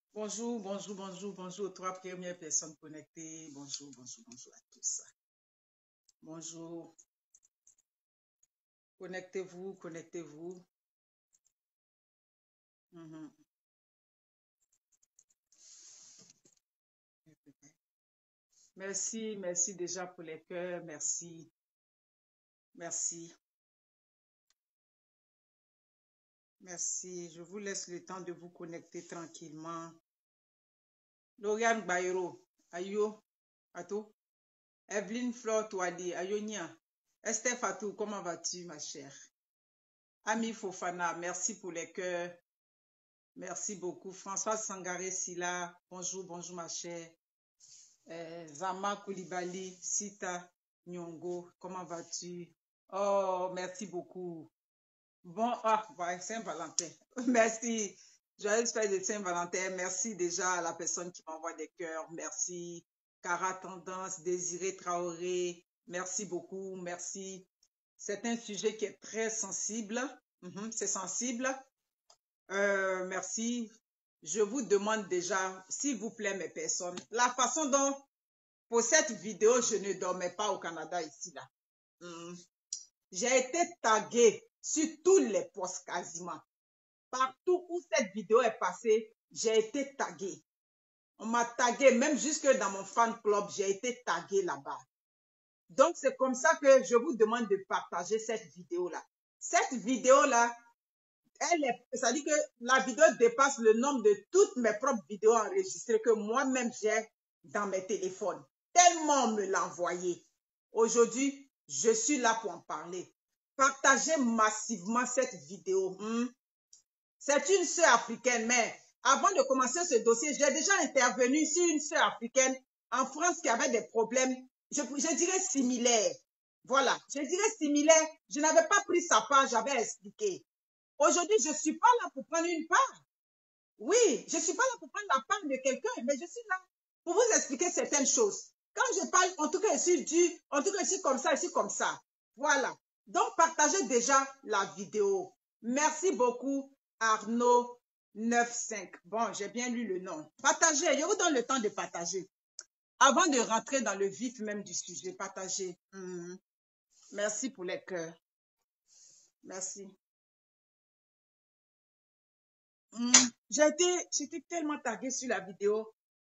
Bonjour, bonjour, bonjour, bonjour aux trois premières personnes connectées. Bonjour, bonjour, bonjour à tous. Bonjour. Connectez-vous, connectez-vous. Mhm. Merci, merci déjà pour les cœurs. Merci, merci, merci. Je vous laisse le temps de vous connecter tranquillement. Lauriane Bayero, Ayo, Ato. Evelyne Flore Touadi, Ayonia. Esther Fatou, comment vas-tu, ma chère? Ami Fofana, merci pour les cœurs. Merci beaucoup. Françoise Sangaré Silla, bonjour, bonjour ma chère. Zama Koulibaly, Sita Nyongo, comment vas-tu? Oh, merci beaucoup. Bon, ouais, Saint-Valentin. Merci. Joyeuse fête de Saint-Valentin. Merci déjà à la personne qui m'envoie des cœurs. Merci. Cara Tendance, Désiré Traoré. Merci beaucoup. Merci. C'est un sujet qui est très sensible. C'est sensible. Merci. Je vous demande déjà, s'il vous plaît, mes personnes, la façon dont, pour cette vidéo, je ne dormais pas au Canada ici, là. J'ai été taguée sur tous les posts quasiment. Partout où cette vidéo est passée, j'ai été taguée. On m'a taguée, même jusque dans mon fan club, j'ai été taguée là-bas. Donc, c'est comme ça que je vous demande de partager cette vidéo-là. Cette vidéo-là, ça dit que la vidéo dépasse le nombre de toutes mes propres vidéos enregistrées que moi-même j'ai dans mes téléphones. Tellement on me l'a envoyé. Aujourd'hui, je suis là pour en parler. Partagez massivement cette vidéo. C'est une sœur africaine, mais avant de commencer ce dossier, j'ai déjà intervenu sur une sœur africaine en France qui avait des problèmes, je dirais similaires. Voilà, je dirais similaires. Je n'avais pas pris sa part, j'avais expliqué. Aujourd'hui, je ne suis pas là pour prendre une part. Oui, je ne suis pas là pour prendre la part de quelqu'un, mais je suis là pour vous expliquer certaines choses. Quand je parle, en tout cas, ici comme ça, ici comme ça. Voilà. Donc, partagez déjà la vidéo. Merci beaucoup, Arnaud 95. Bon, j'ai bien lu le nom. Partagez, je vous donne le temps de partager. Avant de rentrer dans le vif même du sujet, partagez. Merci pour les cœurs. Merci. J'étais tellement taguée sur la vidéo.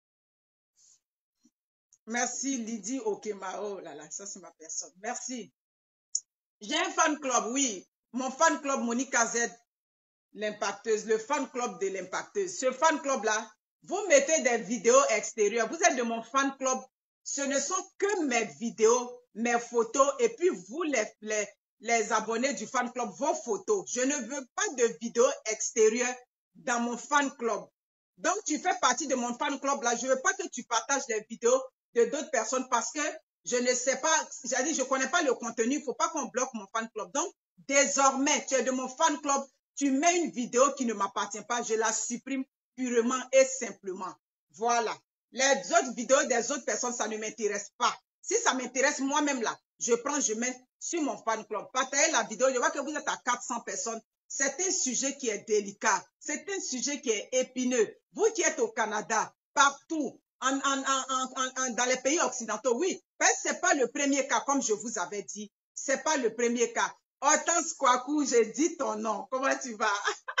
Merci Lydie Okema. Oh là là, ça c'est ma personne. Merci. J'ai un fan club, oui. Mon fan club Monica Z, l'impacteuse, le fan club de l'impacteuse. Ce fan club-là, vous mettez des vidéos extérieures. Vous êtes de mon fan club. Ce ne sont que mes vidéos, mes photos et puis vous les abonnés du fan club, vos photos. Je ne veux pas de vidéos extérieures dans mon fan club. Donc, tu fais partie de mon fan club là. Je ne veux pas que tu partages des vidéos de d'autres personnes parce que je ne sais pas, j'ai dit, je ne connais pas le contenu. Il ne faut pas qu'on bloque mon fan club. Donc, désormais, tu es de mon fan club. Tu mets une vidéo qui ne m'appartient pas, je la supprime purement et simplement. Voilà. Les autres vidéos des autres personnes, ça ne m'intéresse pas. Si ça m'intéresse moi-même là, je prends, je mets sur mon fan club. Partagez la vidéo, je vois que vous êtes à 400 personnes. C'est un sujet qui est délicat. C'est un sujet qui est épineux. Vous qui êtes au Canada, partout, dans les pays occidentaux, oui. Ce n'est pas le premier cas, comme je vous avais dit. Ce n'est pas le premier cas. Hortense Kwaku, j'ai dit ton nom. Comment tu vas?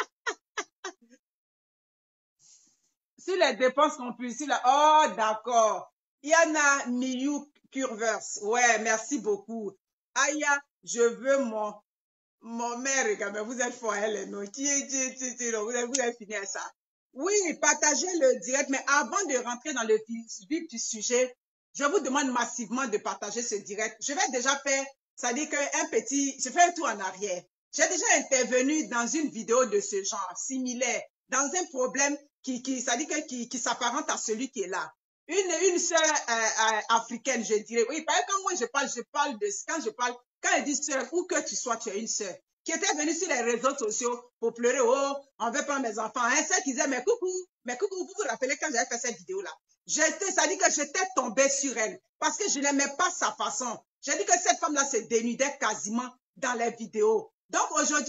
Sur les dépenses compulsives, oh, d'accord. Yana Miyu Curvers. Ouais, merci beaucoup. Aya, je veux mon mère, regarde, vous êtes fort, elle, non. Vous avez fini à ça. Oui, partagez le direct, mais avant de rentrer dans le vif du sujet, je vous demande massivement de partager ce direct. Je vais déjà faire, ça dit qu'un petit, je fais un tour en arrière. J'ai déjà intervenu dans une vidéo de ce genre, similaire, dans un problème ça dit qui s'apparente à celui qui est là. Une sœur africaine, je dirais. Oui, parce que quand moi je parle de, quand elle dit sœur, où que tu sois, tu es une sœur, qui était venue sur les réseaux sociaux pour pleurer, oh, on veut pas mes enfants. Un sœur qui disait, mais coucou, vous vous rappelez quand j'avais fait cette vidéo-là? Ça dit que j'étais tombée sur elle parce que je n'aimais pas sa façon. J'ai dit que cette femme-là se dénudait quasiment dans les vidéos. Donc aujourd'hui,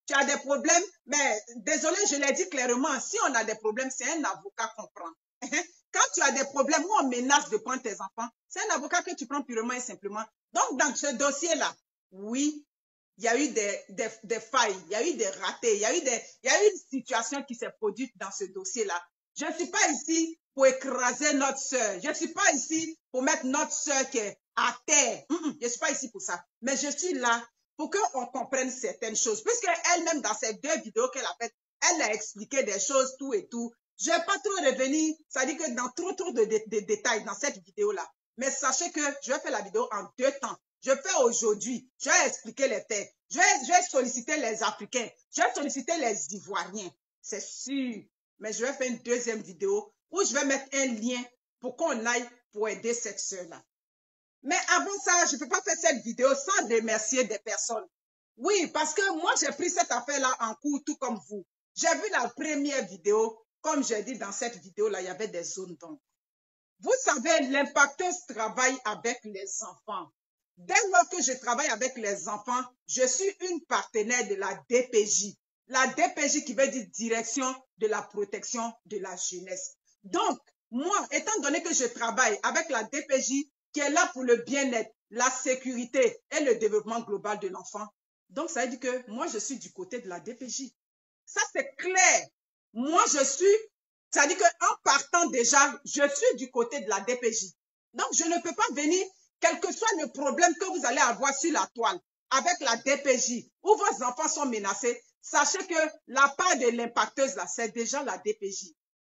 tu as des problèmes, mais désolé, je l'ai dit clairement, si on a des problèmes, c'est un avocat qu'on prend. Quand tu as des problèmes où on menace de prendre tes enfants, c'est un avocat que tu prends purement et simplement. Donc, dans ce dossier-là, oui, il y a eu des failles, il y a eu des ratés, il y a eu une situation qui s'est produite dans ce dossier-là. Je ne suis pas ici pour écraser notre sœur. Je ne suis pas ici pour mettre notre sœur qui est à terre. Je ne suis pas ici pour ça. Mais je suis là pour qu'on comprenne certaines choses. Puisque elle-même, dans ces 2 vidéos qu'elle a faites, elle a expliqué des choses, tout et tout. Je ne vais pas trop revenir, ça dit que dans trop de détails dans cette vidéo-là. Mais sachez que je vais faire la vidéo en 2 temps. Je fais aujourd'hui, je vais expliquer les faits. Je vais solliciter les Africains, je vais solliciter les Ivoiriens, c'est sûr. Mais je vais faire une 2e vidéo où je vais mettre un lien pour qu'on aille pour aider cette sœur-là. Mais avant ça, je ne peux pas faire cette vidéo sans remercier des personnes. Oui, parce que moi, j'ai pris cette affaire-là en cours, tout comme vous. J'ai vu la première vidéo, comme j'ai dit dans cette vidéo-là, il y avait des zones d'ombre. Vous savez, l'impacteuse travaille avec les enfants. Dès lors que je travaille avec les enfants, je suis une partenaire de la DPJ. La DPJ qui veut dire Direction de la protection de la jeunesse. Donc, moi, étant donné que je travaille avec la DPJ qui est là pour le bien-être, la sécurité et le développement global de l'enfant, donc ça veut dire que moi, je suis du côté de la DPJ. Ça, c'est clair. Moi, ça dit qu'en partant déjà, je suis du côté de la DPJ. Donc, je ne peux pas venir, quel que soit le problème que vous allez avoir sur la toile, avec la DPJ, où vos enfants sont menacés, sachez que la part de l'impacteuse, là, c'est déjà la DPJ.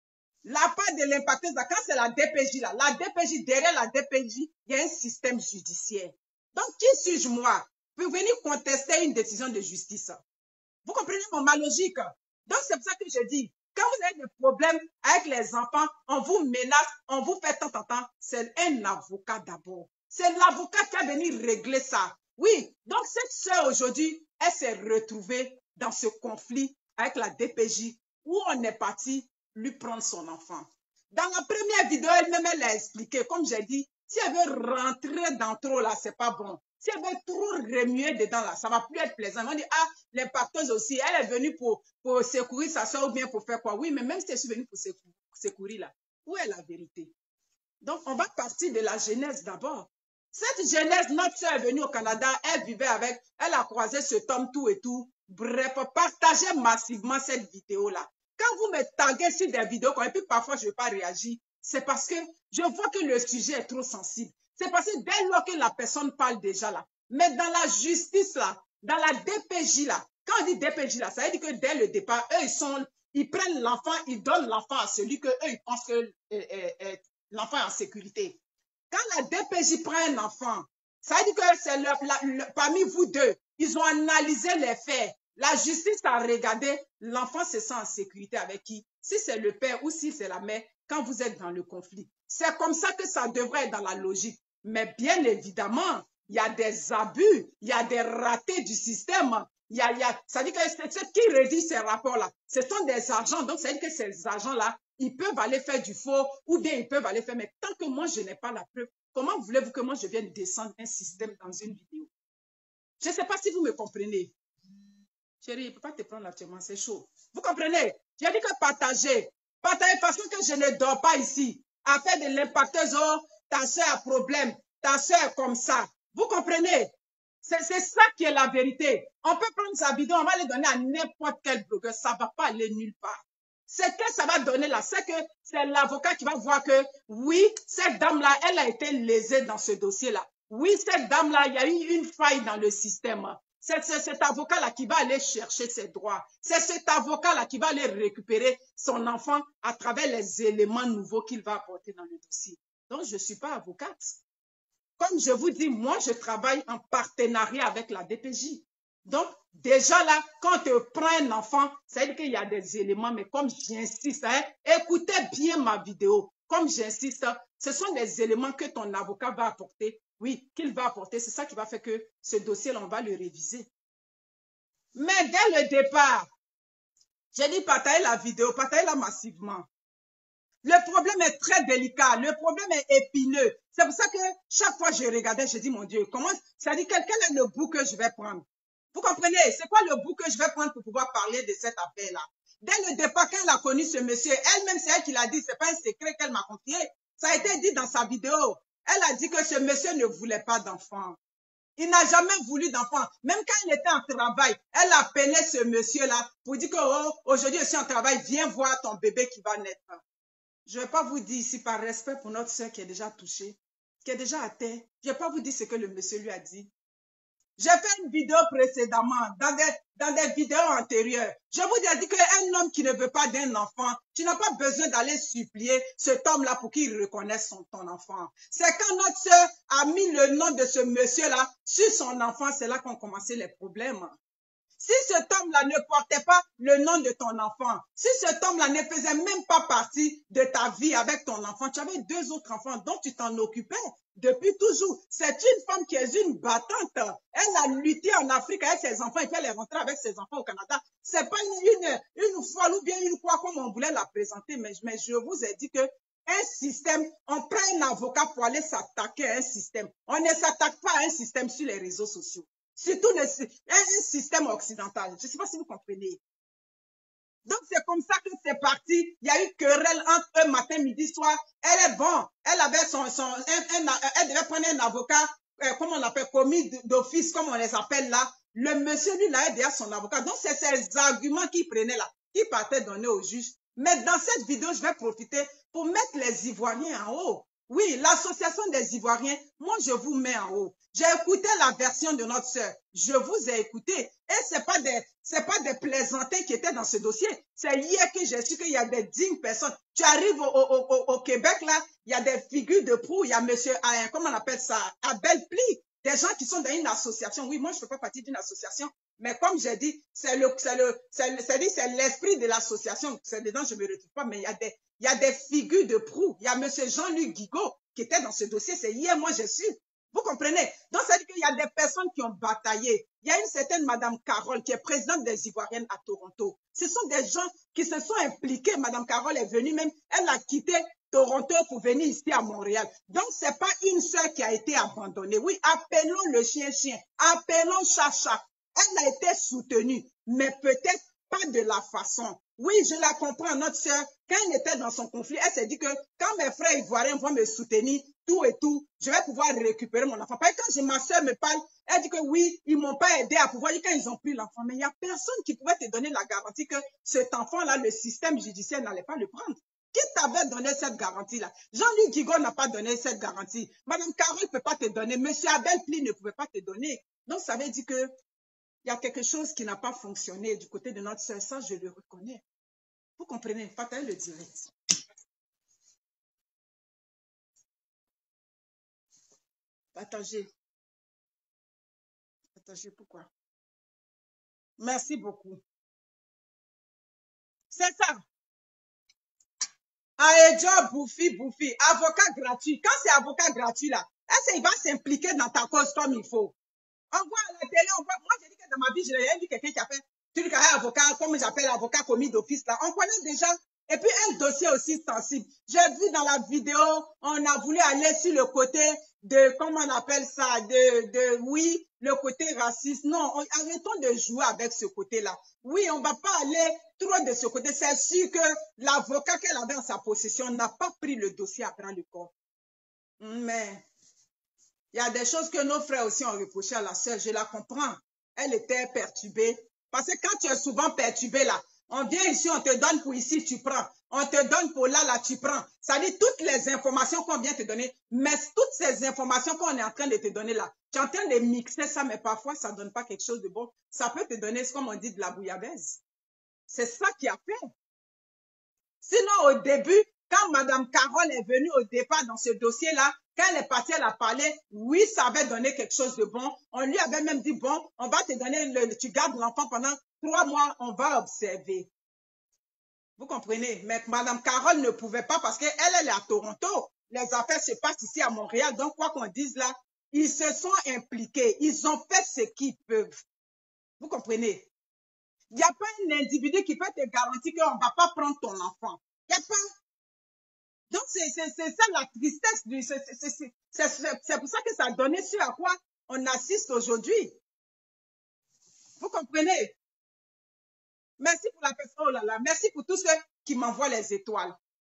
La part de l'impacteuse, là, quand c'est la DPJ, là, la DPJ, derrière la DPJ, il y a un système judiciaire. Donc, qui suis-je, moi, pour venir contester une décision de justice? Vous comprenez ma logique? Donc, c'est pour ça que je dis, quand vous avez des problèmes avec les enfants, on vous menace, on vous fait tant, c'est un avocat d'abord. C'est l'avocat qui a venu régler ça. Oui, donc cette sœur aujourd'hui, elle s'est retrouvée dans ce conflit avec la DPJ où on est parti lui prendre son enfant. Dans la première vidéo, elle-même, elle a expliqué, comme j'ai dit, si elle veut rentrer dans trop là, c'est pas bon. Si elle veut trop remuer dedans là, ça va plus être plaisant. On dit, ah, l'impacteuse aussi, elle est venue pour secourir sa soeur ou bien pour faire quoi? Oui, mais même si elle est venue pour secourir là, où est la vérité? Donc, on va partir de la genèse d'abord. Cette genèse, notre soeur est venue au Canada, elle vivait avec, elle a croisé cet homme tout et tout. Bref, partagez massivement cette vidéo-là. Quand vous me taguez sur des vidéos, et puis parfois je ne vais pas réagir, c'est parce que je vois que le sujet est trop sensible. C'est parce que dès lors que la personne parle déjà là, mais dans la justice là, dans la DPJ là, quand on dit DPJ là, ça veut dire que dès le départ, eux, ils prennent l'enfant, ils donnent l'enfant à celui que eux, ils pensent que l'enfant est en sécurité. Quand la DPJ prend un enfant, ça veut dire que c'est parmi vous deux, ils ont analysé les faits. La justice a regardé, l'enfant se sent en sécurité avec qui? Si c'est le père ou si c'est la mère, quand vous êtes dans le conflit. C'est comme ça que ça devrait être dans la logique. Mais bien évidemment, il y a des abus, il y a des ratés du système. Ça dit que c'est qui rédige ces rapports-là. Ce sont des agents, donc ça dit que ces agents-là, ils peuvent aller faire du faux ou bien ils peuvent aller faire. Mais tant que moi, je n'ai pas la preuve, comment voulez-vous que moi, je vienne descendre un système dans une vidéo? Je ne sais pas si vous me comprenez. Chérie, il ne peut pas te prendre actuellement, c'est chaud. Vous comprenez? J'ai dit que partager. Partager parce que je ne dors pas ici. À faire de l'impacteuse, oh, ta soeur a problème, ta soeur est comme ça. Vous comprenez? C'est ça qui est la vérité. On peut prendre sa vidéo, on va les donner à n'importe quel blogueur, ça ne va pas aller nulle part. C'est que ça va donner là, c'est que c'est l'avocat qui va voir que oui, cette dame-là, elle a été lésée dans ce dossier-là. Oui, cette dame-là, il y a eu une faille dans le système. C'est cet avocat-là qui va aller chercher ses droits. C'est cet avocat-là qui va aller récupérer son enfant à travers les éléments nouveaux qu'il va apporter dans le dossier. Donc, je ne suis pas avocate. Comme je vous dis, moi, je travaille en partenariat avec la DPJ. Donc, déjà là, quand tu prends un enfant, ça veut dire qu'il y a des éléments, mais comme j'insiste, hein, écoutez bien ma vidéo. Comme j'insiste, ce sont des éléments que ton avocat va apporter. Oui, qu'il va apporter. C'est ça qui va faire que ce dossier-là, on va le réviser. Mais dès le départ, j'ai dit partager la vidéo, partagez-la massivement. Le problème est très délicat, le problème est épineux. C'est pour ça que chaque fois que je regardais, je dis, mon Dieu, comment, ça dit quel est le bout que je vais prendre? Vous comprenez? C'est quoi le bout que je vais prendre pour pouvoir parler de cette affaire-là? Dès le départ, quand elle a connu ce monsieur, elle-même, c'est elle qui l'a dit, c'est pas un secret qu'elle m'a confié. Ça a été dit dans sa vidéo. Elle a dit que ce monsieur ne voulait pas d'enfant. Il n'a jamais voulu d'enfant. Même quand il était en travail, elle appelait ce monsieur-là pour dire que oh, aujourd'hui je suis en travail, viens voir ton bébé qui va naître. Je ne vais pas vous dire ici par respect pour notre soeur qui est déjà touchée, qui est déjà à terre. Je ne vais pas vous dire ce que le monsieur lui a dit. J'ai fait une vidéo précédemment, dans des vidéos antérieures. Je vous ai dit qu'un homme qui ne veut pas d'un enfant, tu n'as pas besoin d'aller supplier cet homme-là pour qu'il reconnaisse ton enfant. C'est quand notre soeur a mis le nom de ce monsieur-là sur son enfant, c'est là qu'ont commencé les problèmes. Si cet homme-là ne portait pas le nom de ton enfant, si cet homme-là ne faisait même pas partie de ta vie avec ton enfant, tu avais 2 autres enfants dont tu t'en occupais depuis toujours. C'est une femme qui est une battante. Elle a lutté en Afrique avec ses enfants et puis elle est rentrée avec ses enfants au Canada. C'est pas une folle ou bien une quoi comme on voulait la présenter, mais je vous ai dit que un système, on prend un avocat pour aller s'attaquer à un système. On ne s'attaque pas à un système sur les réseaux sociaux. Surtout un système occidental. Je ne sais pas si vous comprenez. Donc, c'est comme ça que c'est parti. Il y a eu querelle entre eux matin, midi, soir. Elle est bon. Elle avait elle devait prendre un avocat, comment on l'appelle, commis d'office, comme on les appelle là. Le monsieur, lui, là, aidé à son avocat. Donc, c'est ces arguments qu'il prenait là, qu'il partait donner au juge. Mais dans cette vidéo, je vais profiter pour mettre les Ivoiriens en haut. Oui, l'association des Ivoiriens, moi, je vous mets en haut. J'ai écouté la version de notre sœur. Je vous ai écouté. Et c'est pas des plaisantins qui étaient dans ce dossier. C'est hier que j'ai su qu'il y a des dignes personnes. Tu arrives au Québec, là, il y a des figures de proue. Il y a monsieur, comment on appelle ça, Abel Pli. Des gens qui sont dans une association. Oui, moi, je ne fais pas partie d'une association. Mais comme j'ai dit, c'est l'esprit de l'association. C'est dedans, je ne me retrouve pas. Mais il y a des figures de proue. Il y a monsieur Jean-Luc Guigaud qui était dans ce dossier. C'est hier, moi, j'ai su. Vous comprenez? Donc, ça veut dire qu'il y a des personnes qui ont bataillé. Il y a une certaine Madame Carole qui est présidente des Ivoiriennes à Toronto. Ce sont des gens qui se sont impliqués. Madame Carole est venue même, elle a quitté Toronto pour venir ici à Montréal. Donc, c'est pas une sœur qui a été abandonnée. Oui, appelons le chien-chien, appelons chat-chat. Elle a été soutenue, mais peut-être pas de la façon. Oui, je la comprends, notre sœur, quand elle était dans son conflit, elle s'est dit que quand mes frères ivoiriens vont me soutenir, tout et tout, je vais pouvoir récupérer mon enfant. Parce que quand ma sœur me parle, elle dit que oui, ils m'ont pas aidé à pouvoir dire quand ils ont pris l'enfant. Mais il n'y a personne qui pouvait te donner la garantie que cet enfant-là, le système judiciaire n'allait pas le prendre. Qui t'avait donné cette garantie-là? Jean-Luc Guigaud n'a pas donné cette garantie. Madame Carole ne peut pas te donner. Monsieur Abel Pli ne pouvait pas te donner. Donc, ça veut dire que il y a quelque chose qui n'a pas fonctionné du côté de notre sœur. Ça, je le reconnais. Vous comprenez? Partagez le direct. Partagez. Partagez, pourquoi? Merci beaucoup. C'est ça. Aïe, bouffi. Avocat gratuit. Quand c'est avocat gratuit, là, est-ce qu'il va s'impliquer dans ta cause comme il faut? On voit à la télé, on voit. Moi, j'ai dit que dans ma vie, j'ai vu quelqu'un qui a fait truc à avocat, comme j'appelle avocat commis d'office, là. On connaît déjà. Et puis, un dossier aussi sensible. J'ai vu dans la vidéo, on a voulu aller sur le côté de, comment on appelle ça, oui, le côté raciste. Non, arrêtons de jouer avec ce côté-là. Oui, on va pas aller trop de ce côté. C'est sûr que l'avocat qu'elle avait en sa possession n'a pas pris le dossier à bras le corps. Mais il y a des choses que nos frères aussi ont reproché à la sœur. Je la comprends. Elle était perturbée. Parce que quand tu es souvent perturbé là, on vient ici, on te donne pour ici, tu prends. On te donne pour là, tu prends. Ça dit toutes les informations qu'on vient te donner, mais toutes ces informations qu'on est en train de te donner là, tu es en train de mixer ça, mais parfois ça ne donne pas quelque chose de bon. Ça peut te donner, comme on dit, de la bouillabaisse. C'est ça qui a fait. Sinon, au début, quand Mme Carole est venue au départ dans ce dossier-là, quand elle est partie, elle a parlé, oui, ça avait donné quelque chose de bon. On lui avait même dit, bon, on va te donner, tu gardes l'enfant pendant 3 mois, on va observer. Vous comprenez? Mais Mme Carole ne pouvait pas parce qu'elle, elle est à Toronto. Les affaires se passent ici à Montréal. Donc, quoi qu'on dise là, ils se sont impliqués. Ils ont fait ce qu'ils peuvent. Vous comprenez? Il n'y a pas un individu qui peut te garantir qu'on ne va pas prendre ton enfant. Il n'y a pas. Donc, c'est ça la tristesse. C'est pour ça que ça a donné ce à quoi on assiste aujourd'hui. Vous comprenez? Merci pour la personne, oh là là, merci pour tous ceux qui m'envoient les étoiles.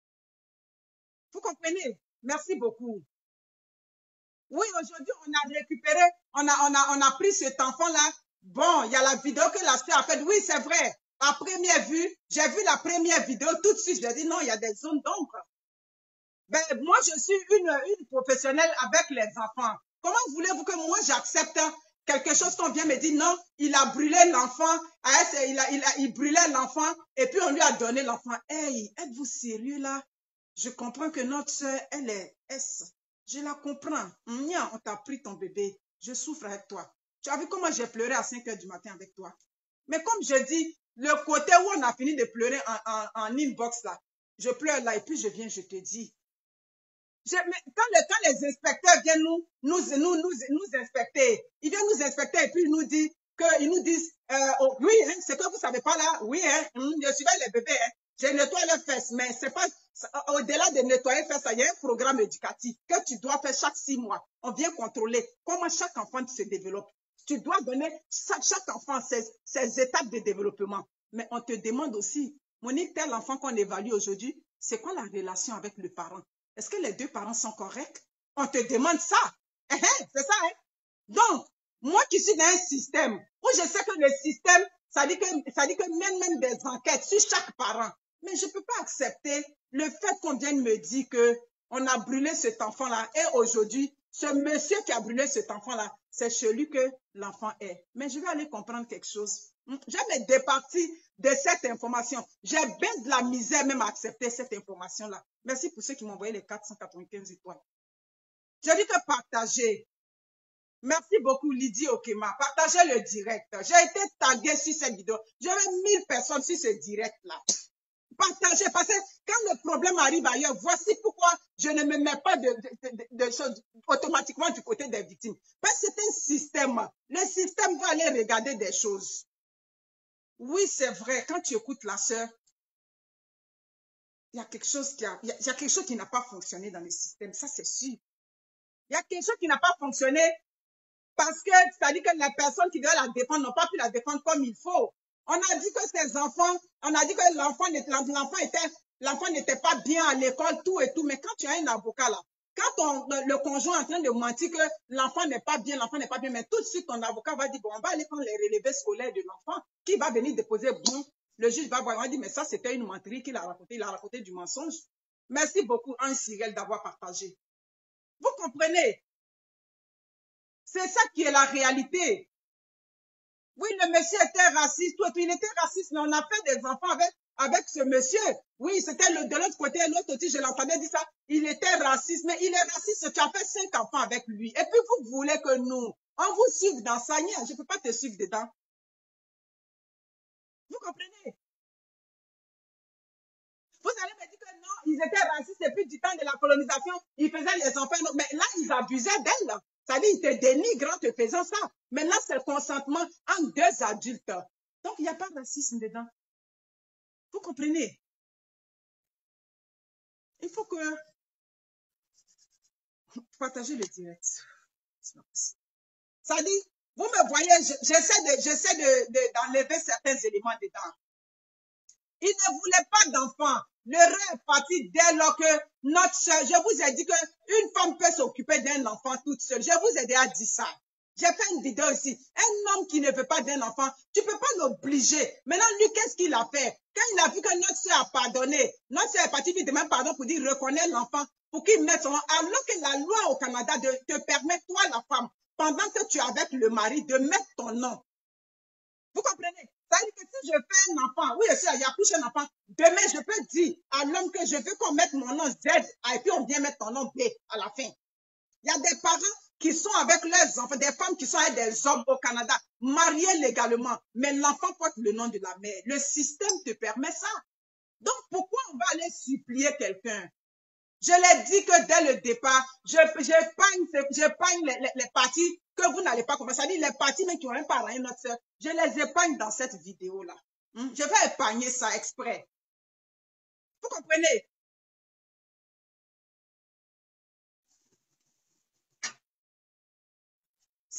Vous comprenez? Merci beaucoup. Oui, aujourd'hui, on a récupéré, on a pris cet enfant-là. Bon, il y a la vidéo que la sœur a faite. Oui, c'est vrai. À première vue, j'ai vu la première vidéo. Tout de suite, j'ai dit non, il y a des zones d'ombre. Ben, moi, je suis une professionnelle avec les enfants. Comment voulez-vous que moi, j'accepte quelque chose qu'on vient me dire non, il a brûlé l'enfant, il brûlait l'enfant et puis on lui a donné l'enfant. Hey, êtes-vous sérieux là? Je comprends que notre soeur, elle est S. Je la comprends. Nya, on t'a pris ton bébé. Je souffre avec toi. Tu as vu comment j'ai pleuré à 5 heures du matin avec toi? Mais comme je dis, le côté où on a fini de pleurer en inbox là, je pleure là et puis je viens, je te dis. Quand les inspecteurs viennent nous inspecter, ils viennent nous inspecter et puis ils nous disent, oh, oui, hein, c'est que vous savez pas là, oui, hein, je suivais les bébés, hein, je nettoie les fesses, mais c'est pas, au-delà de nettoyer les fesses, il y a un programme éducatif que tu dois faire chaque 6 mois. On vient contrôler comment chaque enfant se développe. Tu dois donner chaque enfant ses étapes de développement. Mais on te demande aussi, Monique, tel enfant qu'on évalue aujourd'hui, c'est quoi la relation avec le parent? Est-ce que les deux parents sont corrects? On te demande ça. C'est ça, hein? Donc, moi qui suis dans un système où je sais que le système, ça dit que même des enquêtes sur chaque parent. Mais je ne peux pas accepter le fait qu'on vienne me dire que on a brûlé cet enfant-là et aujourd'hui, ce monsieur qui a brûlé cet enfant-là, c'est celui que l'enfant est. Mais je vais aller comprendre quelque chose. Je vais me départir de cette information. J'ai bien de la misère même à accepter cette information-là. Merci pour ceux qui m'ont envoyé les 495 étoiles. Je dis que partager. Merci beaucoup Lydie Okema. Partagez le direct. J'ai été taguée sur cette vidéo. J'avais 1000 personnes sur ce direct-là. Partagez, parce que quand le problème arrive ailleurs, voici pourquoi je ne me mets pas de choses automatiquement du côté des victimes. Parce que c'est un système. Le système va aller regarder des choses. Oui, c'est vrai, quand tu écoutes la sœur, il y a quelque chose qui n'a pas fonctionné dans le système, ça c'est sûr. Il y a quelque chose qui n'a pas fonctionné parce que, c'est-à-dire que les personnes qui devaient la défendre n'ont pas pu la défendre comme il faut. On a dit que ces enfants, on a dit que l'enfant n'était pas bien à l'école, tout et tout, mais quand tu as un avocat là, quand le conjoint est en train de mentir que l'enfant n'est pas bien, mais tout de suite ton avocat va dire, bon, on va aller prendre les relevés scolaires de l'enfant, qui va venir déposer, bon, le juge va voir, on va dire, mais ça c'était une menterie qu'il a raconté, il a raconté du mensonge. Merci beaucoup, Anne Cyril, d'avoir partagé. Vous comprenez? C'est ça qui est la réalité. Oui, le monsieur était raciste, tout, il était raciste, mais on a fait des enfants avec ce monsieur. Oui, c'était de l'autre côté, l'autre aussi, je l'entendais dire ça. Il était raciste, mais il est raciste, tu as fait 5 enfants avec lui. Et puis, vous voulez que nous, on vous suive dans ça. Je ne peux pas te suivre dedans. Vous comprenez? Vous allez me dire que non, ils étaient racistes depuis du temps de la colonisation, ils faisaient les enfants. Mais là, ils abusaient d'elle. C'est-à-dire, ils te dénigrent en te faisant ça. Mais là, c'est le consentement entre deux adultes. Donc, il n'y a pas de racisme dedans. Vous comprenez? Il faut que partager le direct. Ça dit, vous me voyez, j'essaie d'enlever certains éléments dedans. Il ne voulait pas d'enfants. L'erreur est partie dès lors que notre soeur, je vous ai dit qu'une femme peut s'occuper d'un enfant toute seule. Je vous ai déjà dit ça. J'ai fait une vidéo ici. Un homme qui ne veut pas d'un enfant, tu ne peux pas l'obliger. Maintenant, lui, qu'est-ce qu'il a fait? Quand il a vu que notre soeur a pardonné, notre soeur est partie lui demander pardon pour dire reconnais l'enfant, pour qu'il mette son nom. Alors que la loi au Canada te permet, toi, la femme, pendant que tu es avec le mari, de mettre ton nom. Vous comprenez? C'est-à-dire que si je fais un enfant, oui, il y a couché un enfant, demain, je peux dire à l'homme que je veux qu'on mette mon nom Z, et puis on vient mettre ton nom B à la fin. Il y a des parents qui sont avec leurs enfants, des femmes qui sont avec des hommes au Canada, mariés légalement, mais l'enfant porte le nom de la mère. Le système te permet ça. Donc, pourquoi on va aller supplier quelqu'un? Je l'ai dit que dès le départ, j'épargne les parties que vous n'allez pas comprendre. C'est-à-dire les parties même qui n'ont même pas rien notre soeur, je les épargne dans cette vidéo-là. Je vais épargner ça exprès. Vous comprenez?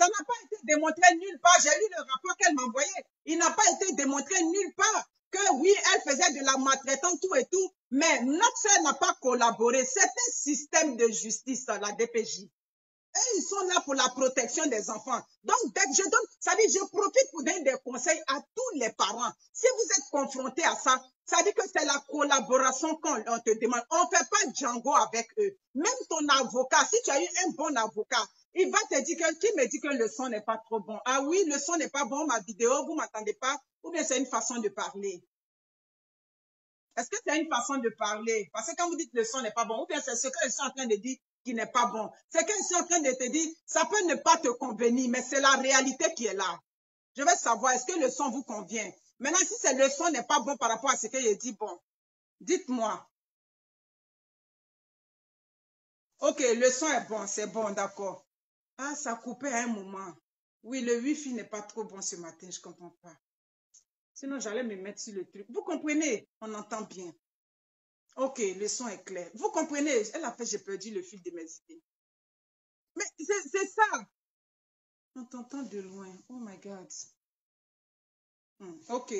Ça n'a pas été démontré nulle part. J'ai lu le rapport qu'elle m'a envoyé. Il n'a pas été démontré nulle part que oui, elle faisait de la maltraitance, tout et tout, mais notre sœur n'a pas collaboré. C'est un système de justice, la DPJ. Et ils sont là pour la protection des enfants. Donc, dès que je donne, ça dit, je profite pour donner des conseils à tous les parents. Si vous êtes confrontés à ça, ça dit que c'est la collaboration qu'on te demande. On ne fait pas Django avec eux. Même ton avocat, si tu as eu un bon avocat, il va te dire que, qui me dit que le son n'est pas trop bon? Ah oui, le son n'est pas bon, ma vidéo, vous m'entendez pas? Ou bien c'est une façon de parler? Est-ce que c'est une façon de parler? Parce que quand vous dites le son n'est pas bon, ou bien c'est ce que je suis en train de dire qui n'est pas bon. C'est que je suis en train de te dire, ça peut ne pas te convenir, mais c'est la réalité qui est là. Je veux savoir, est-ce que le son vous convient? Maintenant, si c'est le son n'est pas bon par rapport à ce que j'ai dit, bon, dites-moi. Ok, le son est bon, c'est bon, d'accord. Ah, ça coupait à un moment. Oui, le wifi n'est pas trop bon ce matin, je ne comprends pas. Sinon, j'allais me mettre sur le truc. Vous comprenez? On entend bien. Ok, le son est clair. Vous comprenez? Elle a fait, j'ai perdu le fil de mes idées. Mais c'est ça. On t'entend de loin. Oh my God. Ok.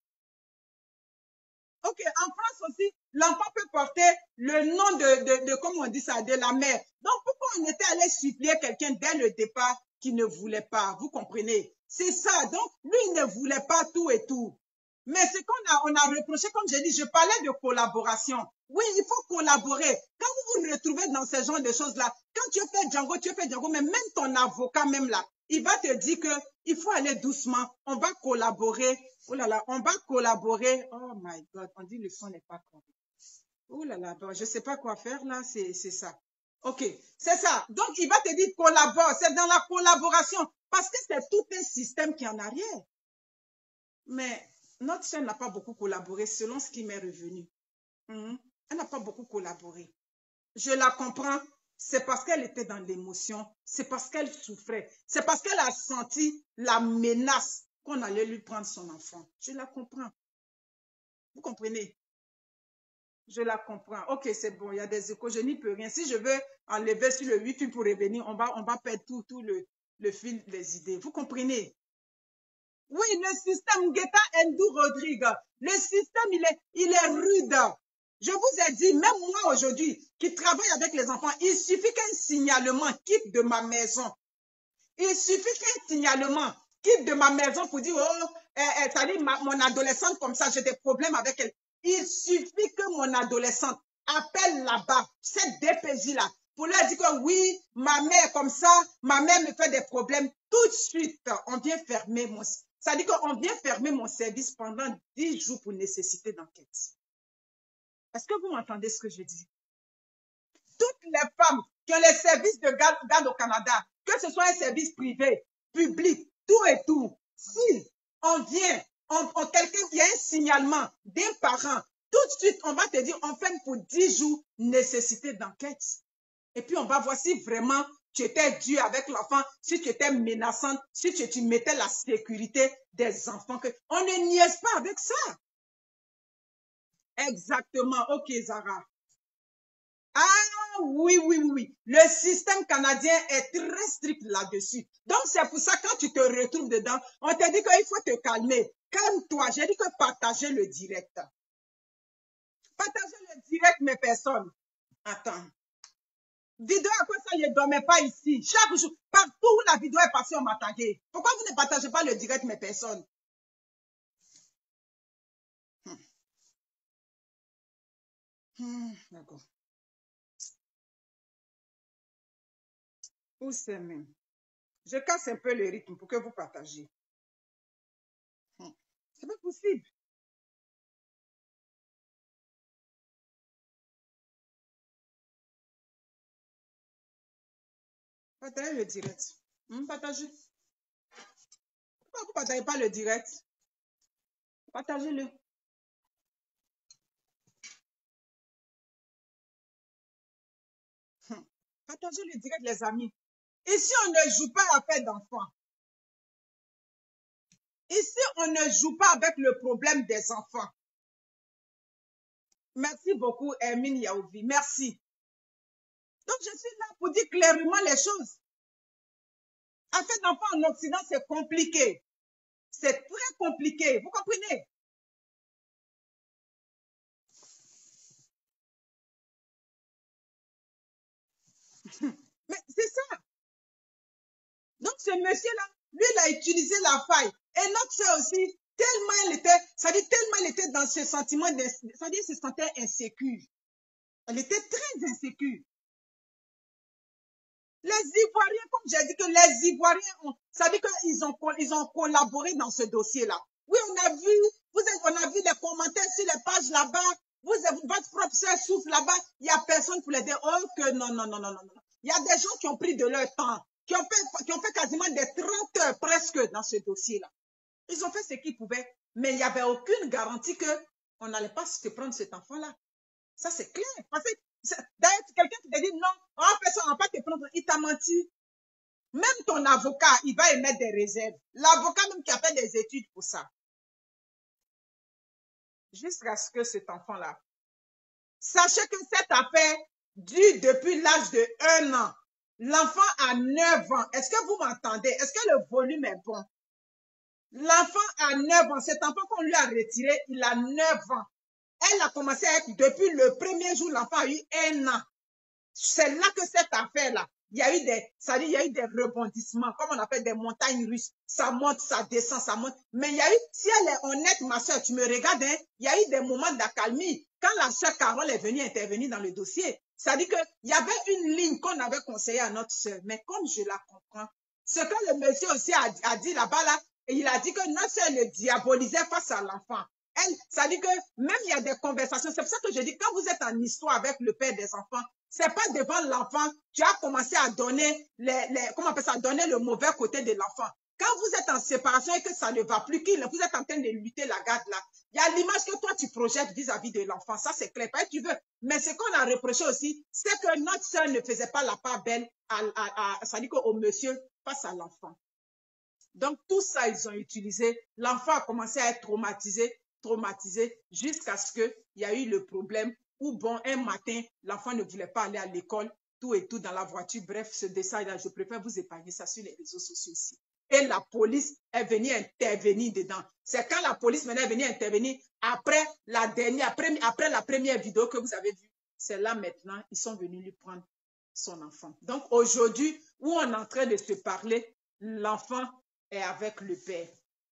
Ok, en France aussi, l'enfant peut porter le nom comment on dit ça, de la mère. Donc, pourquoi on était allé supplier quelqu'un dès le départ qui ne voulait pas? Vous comprenez? C'est ça. Donc, lui, il ne voulait pas tout et tout. Mais ce on a reproché, comme j'ai dit, je parlais de collaboration. Oui, il faut collaborer. Quand vous vous retrouvez dans ce genre de choses-là, quand tu fais Django, mais même ton avocat, même là, il va te dire que il faut aller doucement, on va collaborer. Oh là là, on va collaborer. Oh my God, on dit le son n'est pas correct. Oh là là, bon, je ne sais pas quoi faire là, c'est ça. Ok, c'est ça. Donc, il va te dire collabore. C'est dans la collaboration parce que c'est tout un système qui est en arrière. Mais notre sœur n'a pas beaucoup collaboré selon ce qui m'est revenu. Elle n'a pas beaucoup collaboré. Je la comprends. C'est parce qu'elle était dans l'émotion. C'est parce qu'elle souffrait. C'est parce qu'elle a senti la menace qu'on allait lui prendre son enfant. Je la comprends. Vous comprenez? Je la comprends. Ok, c'est bon, il y a des échos, je n'y peux rien. Si je veux enlever sur le wifi pour revenir, on va perdre tout le fil des idées. Vous comprenez? Oui, le système Guetta Ndou Rodrigue, le système, il est rude. Je vous ai dit, même moi aujourd'hui, qui travaille avec les enfants, il suffit qu'un signalement quitte de ma maison. Il suffit qu'un signalement quitte de ma maison pour dire, oh, ça dit, mon adolescente comme ça, j'ai des problèmes avec elle. Il suffit que mon adolescente appelle là-bas, cette DPJ-là, pour leur dire que oui, ma mère comme ça, ma mère me fait des problèmes. Tout de suite, on vient fermer ça dit qu'on vient fermer mon service pendant 10 jours pour nécessité d'enquête. Est-ce que vous m'entendez ce que je dis? Toutes les femmes qui ont les services de garde au Canada, que ce soit un service privé, public, tout et tout, si on vient, quelqu'un qui a un signalement d'un parent, tout de suite, on va te dire, on ferme pour 10 jours, nécessité d'enquête. Et puis, on va voir si vraiment tu étais dur avec l'enfant, si tu étais menaçante, si tu mettais la sécurité des enfants. On ne niaise pas avec ça. Exactement. Ok, Zara. Ah oui. Le système canadien est très strict là-dessus. Donc, c'est pour ça, quand tu te retrouves dedans, on te dit qu'il faut te calmer. Calme-toi. J'ai dit que partager le direct. Partager le direct, mes personnes. Attends. Vidéo à quoi ça, je ne dormais pas ici. Chaque jour, partout où la vidéo est passée, on m'a tagué. Pourquoi vous ne partagez pas le direct, mes personnes? D'accord. Où c'est même? Je casse un peu le rythme pour que vous partagiez. C'est pas possible. Partagez le direct. Partagez. Pourquoi vous ne partagez pas le direct? Partagez-le. Partagez le direct, les amis. Ici, on ne joue pas à faire d'enfants. Ici, on ne joue pas avec le problème des enfants. Merci beaucoup, Hermine Yaouvi. Merci. Donc, je suis là pour dire clairement les choses. Affaire d'enfant en Occident, c'est compliqué. C'est très compliqué. Vous comprenez? Mais c'est ça. Donc, ce monsieur-là, lui, il a utilisé la faille. Et notre soeur aussi, tellement elle était, ça dit tellement elle était dans ce sentiment, ça dit, elle se sentait insécure. Elle était très insécure. Les Ivoiriens, comme j'ai dit que les Ivoiriens ont, ça dit qu'ils ont collaboré dans ce dossier-là. Oui, on a vu, on a vu les commentaires sur les pages là-bas. Votre propre soeur souffre là-bas. Il n'y a personne pour les dire, oh, que non, non, non, non, non, non. Il y a des gens qui ont pris de leur temps, qui ont fait quasiment des 30 heures presque dans ce dossier-là. Ils ont fait ce qu'ils pouvaient, mais il n'y avait aucune garantie que on n'allait pas se prendre cet enfant-là. Ça, c'est clair. Parce que d'ailleurs, quelqu'un qui te dit non, oh, personne ne va pas te prendre, il t'a menti. Même ton avocat, il va émettre des réserves. L'avocat même qui a fait des études pour ça. Jusqu'à ce que cet enfant-là. Sachez que cette affaire dure depuis l'âge de 1 an. L'enfant a 9 ans. Est-ce que vous m'entendez? Est-ce que le volume est bon? L'enfant a 9 ans. Cet enfant qu'on lui a retiré, il a 9 ans. Elle a commencé à être, depuis le premier jour, l'enfant a eu 1 an. C'est là que cette affaire-là, il y a eu il y a eu des rebondissements, comme on appelle des montagnes russes. Ça monte, ça descend, ça monte. Mais il y a eu, si elle est honnête, ma soeur, tu me regardes, hein, il y a eu des moments d'accalmie. Quand la soeur Carole est venue intervenir dans le dossier, ça dit qu'il y avait une ligne qu'on avait conseillée à notre soeur. Mais comme je la comprends, ce que le monsieur aussi a dit là-bas, là, et il a dit que notre soeur le diabolisait face à l'enfant. Elle, ça dit que même il y a des conversations. C'est pour ça que je dis, quand vous êtes en histoire avec le père des enfants, c'est pas devant l'enfant, tu as commencé à donner comment on appelle ça, donner le mauvais côté de l'enfant. Quand vous êtes en séparation et que ça ne va plus, vous êtes en train de lutter la garde là, il y a l'image que toi tu projettes vis-à-vis de l'enfant. Ça, c'est clair. Pas tu veux. Mais ce qu'on a reproché aussi, c'est que notre soeur ne faisait pas la part belle ça dit au monsieur face à l'enfant. Donc, tout ça, ils ont utilisé. L'enfant a commencé à être traumatisé, jusqu'à ce qu'il y a eu le problème où, bon, un matin, l'enfant ne voulait pas aller à l'école, tout et tout dans la voiture. Bref, ce dessin-là, je préfère vous épargner ça sur les réseaux sociaux aussi. Et la police est venue intervenir dedans. C'est quand la police est venue intervenir après après la première vidéo que vous avez vue. C'est là maintenant, ils sont venus lui prendre son enfant. Donc aujourd'hui, où on est en train de se parler, l'enfant est avec le père.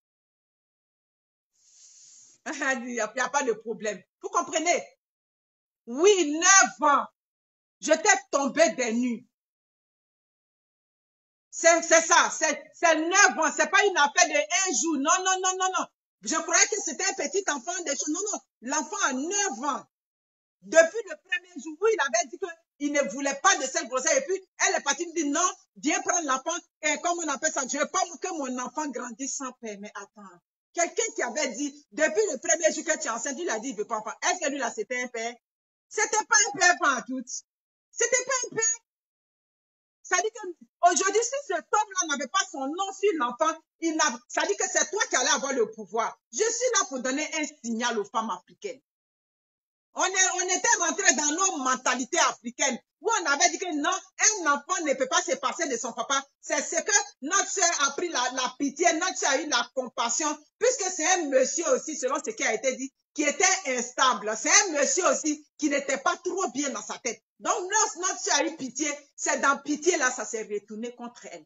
Il n'y a pas de problème. Vous comprenez? Oui, 9 ans. J'étais tombée des nues. C'est ça. C'est 9 ans. C'est pas une affaire de 1 jour. Non, non, non, non, non. Je croyais que c'était un petit enfant. Non, non. L'enfant a 9 ans. Depuis le premier jour où il avait dit qu'il ne voulait pas de cette grossesse. Et puis, elle est partie dire non, viens prendre l'enfant. Et comme on appelle ça, je ne veux pas que mon enfant grandisse sans père. Mais attends. Quelqu'un qui avait dit, depuis le premier jour que tu es enceinte, il a dit, il ne veut pas enfant. Est-ce que lui, là, c'était un père? C'était pas un père partout. C'était pas un père. Ça dit qu'aujourd'hui, si cet homme-là n'avait pas son nom sur l'enfant, ça dit que c'est toi qui allais avoir le pouvoir. Je suis là pour donner un signal aux femmes africaines. On était rentré dans nos mentalités africaines où on avait dit que non, un enfant ne peut pas se passer de son papa. C'est ce que notre soeur a pris la pitié, notre soeur a eu la compassion, puisque c'est un monsieur aussi, selon ce qui a été dit, qui était instable. C'est un monsieur aussi qui n'était pas trop bien dans sa tête. Donc, notre soeur a eu pitié. C'est dans pitié, là, ça s'est retourné contre elle.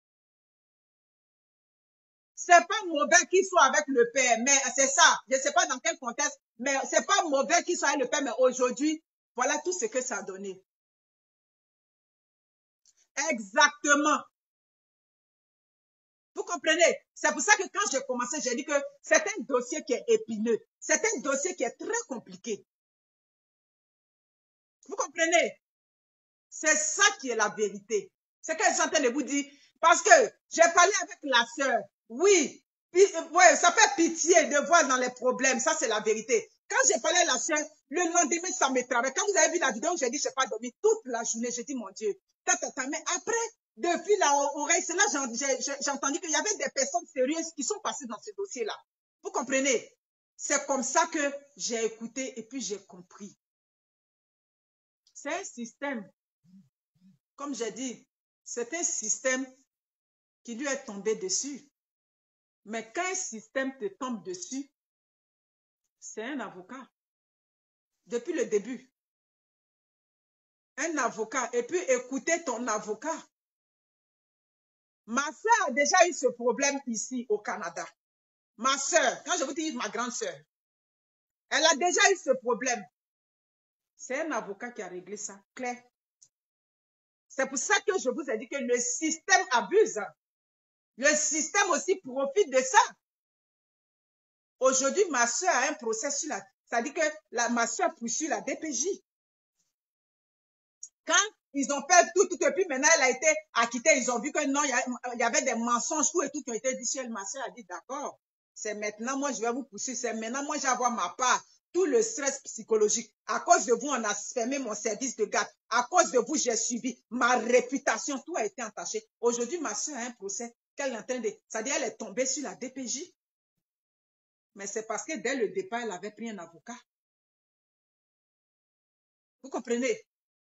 C'est pas mauvais qu'il soit avec le père, mais c'est ça. Je ne sais pas dans quel contexte, mais c'est pas mauvais qu'il soit avec le père, mais aujourd'hui, voilà tout ce que ça a donné. Exactement. Vous comprenez? C'est pour ça que quand j'ai commencé, j'ai dit que c'est un dossier qui est épineux. C'est un dossier qui est très compliqué. Vous comprenez? C'est ça qui est la vérité. C'est que je suis en train de vous dire. Parce que j'ai parlé avec la sœur. Oui, ouais, ça fait pitié de voir dans les problèmes. Ça, c'est la vérité. Quand j'ai parlé à la sœur, le lendemain, ça me travaille. Quand vous avez vu la vidéo, j'ai dit, je n'ai pas dormi toute la journée. J'ai dit, mon Dieu. Mais après, depuis la oreille, c'est là j'ai entendu qu'il y avait des personnes sérieuses qui sont passées dans ce dossier-là. Vous comprenez? C'est comme ça que j'ai écouté et puis j'ai compris. C'est un système. Comme j'ai dit, c'est un système qui lui est tombé dessus. Mais quand un système te tombe dessus, c'est un avocat. Depuis le début. Un avocat. Et puis écoutez ton avocat. Ma soeur a déjà eu ce problème ici au Canada. Ma soeur, quand je vous dis ma grande soeur, elle a déjà eu ce problème. C'est un avocat qui a réglé ça, clair. C'est pour ça que je vous ai dit que le système abuse. Le système aussi profite de ça. Aujourd'hui, ma soeur a un procès sur la... Ça dit que ma soeur poursuit la DPJ. Quand ils ont fait tout, et puis maintenant elle a été acquittée, ils ont vu que non, il y avait des mensonges, tout et tout qui ont été dit sur elle. Ma soeur a dit d'accord, c'est maintenant, moi je vais vous poursuivre, c'est maintenant, moi j'avoir ma part. Tout le stress psychologique. À cause de vous, on a fermé mon service de garde. À cause de vous, j'ai subi ma réputation. Tout a été entaché. Aujourd'hui, ma soeur a un procès qu'elle est en train de... C'est-à-dire, elle est tombée sur la DPJ. Mais c'est parce que dès le départ, elle avait pris un avocat. Vous comprenez?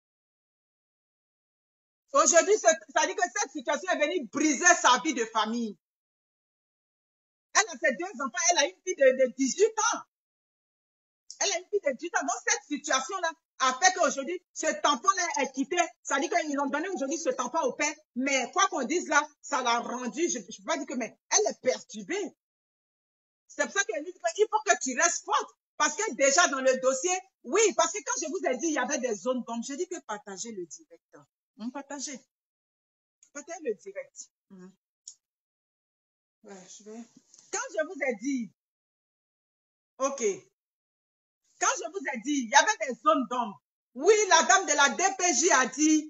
Aujourd'hui, ça dit que cette situation est venue briser sa vie de famille. Elle a ses 2 enfants, elle a une fille de 18 ans. Elle a une fille de 18 ans. Donc, cette situation-là a fait qu'aujourd'hui, ce tampon-là est quitté. Ça dit qu'ils ont donné aujourd'hui ce tampon au père. Mais quoi qu'on dise là, ça l'a rendu, je ne peux pas dire que, mais elle est perturbée. C'est pour ça qu'elle dit qu'il faut que tu restes forte. Parce que déjà dans le dossier, oui, parce que quand je vous ai dit, il y avait des zones d'ombre, j'ai dit que partagez le direct. Partagez. Partagez le direct. Ouais, quand je vous ai dit, ok, quand je vous ai dit, il y avait des zones d'ombre. Oui, la dame de la DPJ a dit,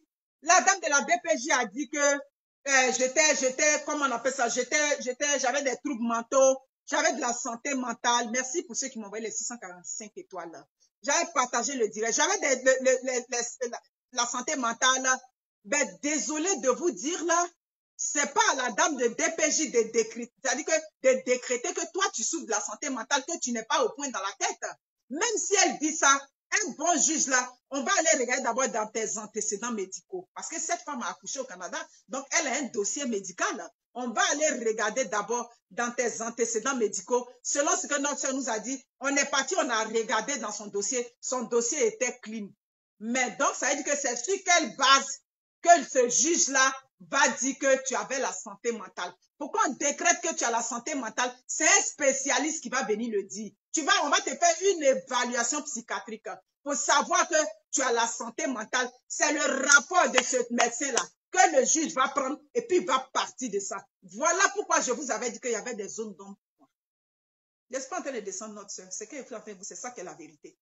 que j'étais, comment on appelle ça, j'avais des troubles mentaux, j'avais de la santé mentale. Merci pour ceux qui m'ont envoyé les 645 étoiles là. J'avais partagé le direct. J'avais la santé mentale. Ben, désolé de vous dire là, c'est pas à la dame de DPJ de décréter, c'est-à-dire que de décréter que toi tu souffres de la santé mentale, que tu n'es pas au point dans la tête. Même si elle dit ça, un bon juge là, on va aller regarder d'abord dans tes antécédents médicaux. Parce que cette femme a accouché au Canada, donc elle a un dossier médical. On va aller regarder d'abord dans tes antécédents médicaux. Selon ce que notre soeur nous a dit, on est parti, on a regardé dans son dossier était clean. Mais donc, ça veut dire que c'est sur quelle base que ce juge-là va dire que tu avais la santé mentale. Pourquoi on décrète que tu as la santé mentale? C'est un spécialiste qui va venir le dire. On va te faire une évaluation psychiatrique pour savoir que tu as la santé mentale. C'est le rapport de ce médecin-là que le juge va prendre et puis va partir de ça. Voilà pourquoi je vous avais dit qu'il y avait des zones d'ombre. N'est-ce pas en train de descendre notre soeur? C'est qu'elle fait en fait, c'est ça qui est la vérité.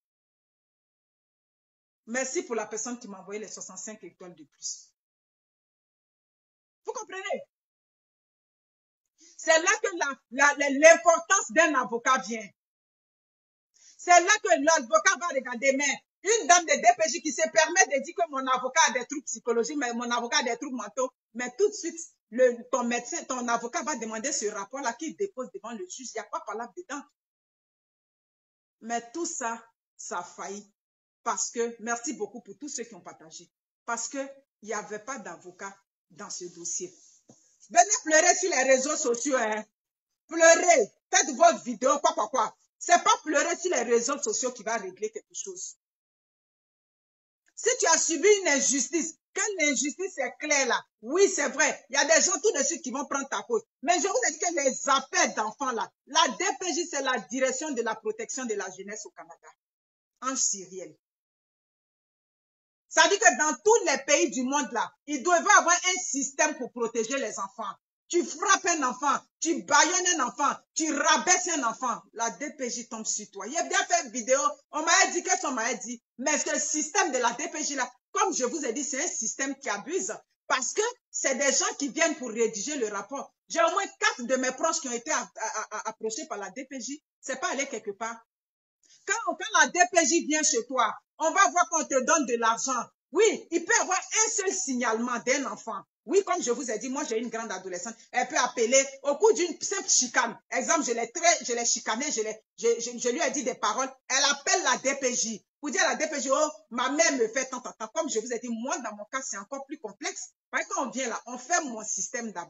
Merci pour la personne qui m'a envoyé les 65 étoiles de plus. Vous comprenez? C'est là que l'importance d'un avocat vient. C'est là que l'avocat va regarder, mais une dame de DPJ qui se permet de dire que mon avocat a des troubles psychologiques, mais mon avocat a des troubles mentaux, mais tout de suite, ton médecin, ton avocat va demander ce rapport-là qu'il dépose devant le juge. Il n'y a pas parlable dedans. Mais tout ça, ça a failli. Parce que, merci beaucoup pour tous ceux qui ont partagé. Parce qu'il n'y avait pas d'avocat dans ce dossier. Venez pleurer sur les réseaux sociaux, hein. Pleurez. Faites votre vidéo, quoi. C'est pas pleurer sur les réseaux sociaux qui va régler quelque chose. Si tu as subi une injustice, que l'injustice est claire là, oui, c'est vrai, il y a des gens tout de suite qui vont prendre ta cause. Mais je vous ai dit que les appels d'enfants là, la DPJ, c'est la direction de la protection de la jeunesse au Canada. En Syrienne. Ça dit que dans tous les pays du monde là, il devait avoir un système pour protéger les enfants. Tu frappes un enfant, tu baïonnes un enfant, tu rabaisses un enfant. La DPJ tombe sur toi. Il a bien fait une vidéo, on m'a dit, qu'est-ce qu'on m'a dit? Mais ce système de la DPJ là, comme je vous ai dit, c'est un système qui abuse. Parce que c'est des gens qui viennent pour rédiger le rapport. J'ai au moins 4 de mes proches qui ont été approchés par la DPJ. C'est pas aller quelque part. Quand la DPJ vient chez toi, on va voir qu'on te donne de l'argent. Oui, il peut y avoir un seul signalement d'un enfant. Oui, comme je vous ai dit, moi j'ai une grande adolescente. Elle peut appeler au cours d'une simple chicane. Exemple, je l'ai chicanée, je lui ai dit des paroles. Elle appelle la DPJ pour dire à la DPJ, oh, ma mère me fait tant. Comme je vous ai dit, moi dans mon cas, c'est encore plus complexe. Parce que quand on vient là, on fait mon système d'abord.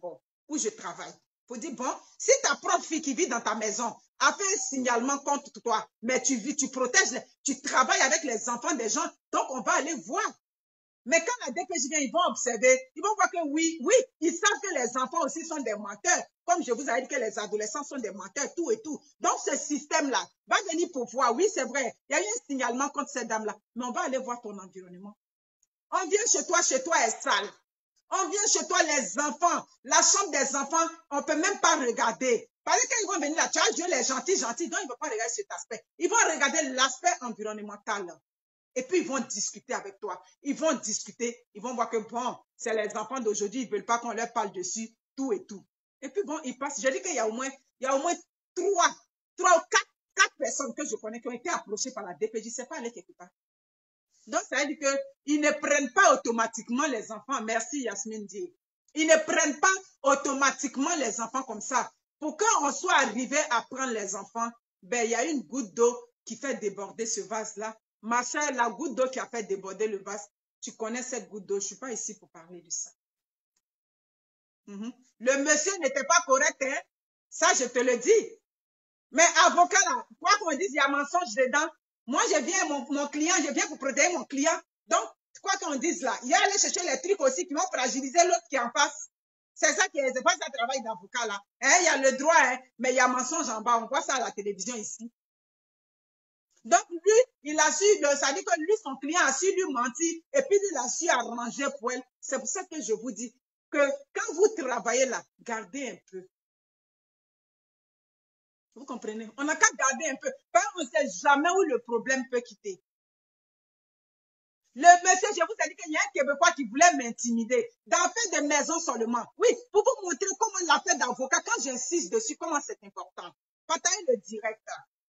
où je travaille. Il faut dire, bon, si ta propre fille qui vit dans ta maison a fait un signalement contre toi, mais tu protèges, tu travailles avec les enfants des gens, donc on va aller voir. Mais quand la DPJ vient, ils vont observer, ils vont voir que oui, ils savent que les enfants aussi sont des menteurs. Comme je vous avais dit que les adolescents sont des menteurs, tout et tout. Donc, ce système-là va venir pour voir. Oui, c'est vrai, il y a eu un signalement contre cette dame-là, mais on va aller voir ton environnement. On vient chez toi est sale. On vient chez toi, les enfants, la chambre des enfants, on ne peut même pas regarder. Parce que quand ils vont venir là, tu vois, Dieu les gentils, donc ils ne vont pas regarder cet aspect. Ils vont regarder l'aspect environnemental. Et puis, ils vont discuter avec toi. Ils vont discuter. Ils vont voir que, bon, c'est les enfants d'aujourd'hui, ils ne veulent pas qu'on leur parle dessus, tout et tout. Et puis, bon, ils passent. Je dis qu'il y a au moins 3 ou 4 personnes que je connais qui ont été approchées par la DPJ. C'est pas aller quelque part. Donc, ça veut dire qu'ils ne prennent pas automatiquement les enfants. Merci, Yasmine Dié. Ils ne prennent pas automatiquement les enfants comme ça. Pour qu'on soit arrivé à prendre les enfants, ben, il y a une goutte d'eau qui fait déborder ce vase-là. Ma soeur, la goutte d'eau qui a fait déborder le vase, tu connais cette goutte d'eau. Je ne suis pas ici pour parler de ça. Le monsieur n'était pas correct, hein? Ça, je te le dis. Mais avocat, là, quoi qu'on dise, il y a mensonge dedans. Moi, je viens, mon client, je viens pour protéger mon client. Donc, quoi qu'on dise là, il y a aller chercher les trucs aussi qui vont fragiliser l'autre qui est en face. C'est ça qui est, c'est pas ça le travail d'avocat là. Hein, il y a le droit, hein, mais il y a mensonge en bas. On voit ça à la télévision ici. Donc, lui, il a su, ça dit que lui, son client a su lui mentir et puis lui, il a su arranger pour elle. C'est pour ça que je vous dis que quand vous travaillez là, gardez un peu. Vous comprenez? On n'a qu'à garder un peu. Parce qu'on ne sait jamais où le problème peut quitter. Le monsieur, je vous ai dit qu'il y a un Québécois qui voulait m'intimider. Dans l'affaire de maison seulement. Oui, pour vous montrer comment l'affaire d'avocat, quand j'insiste dessus, comment c'est important. Partagez le direct.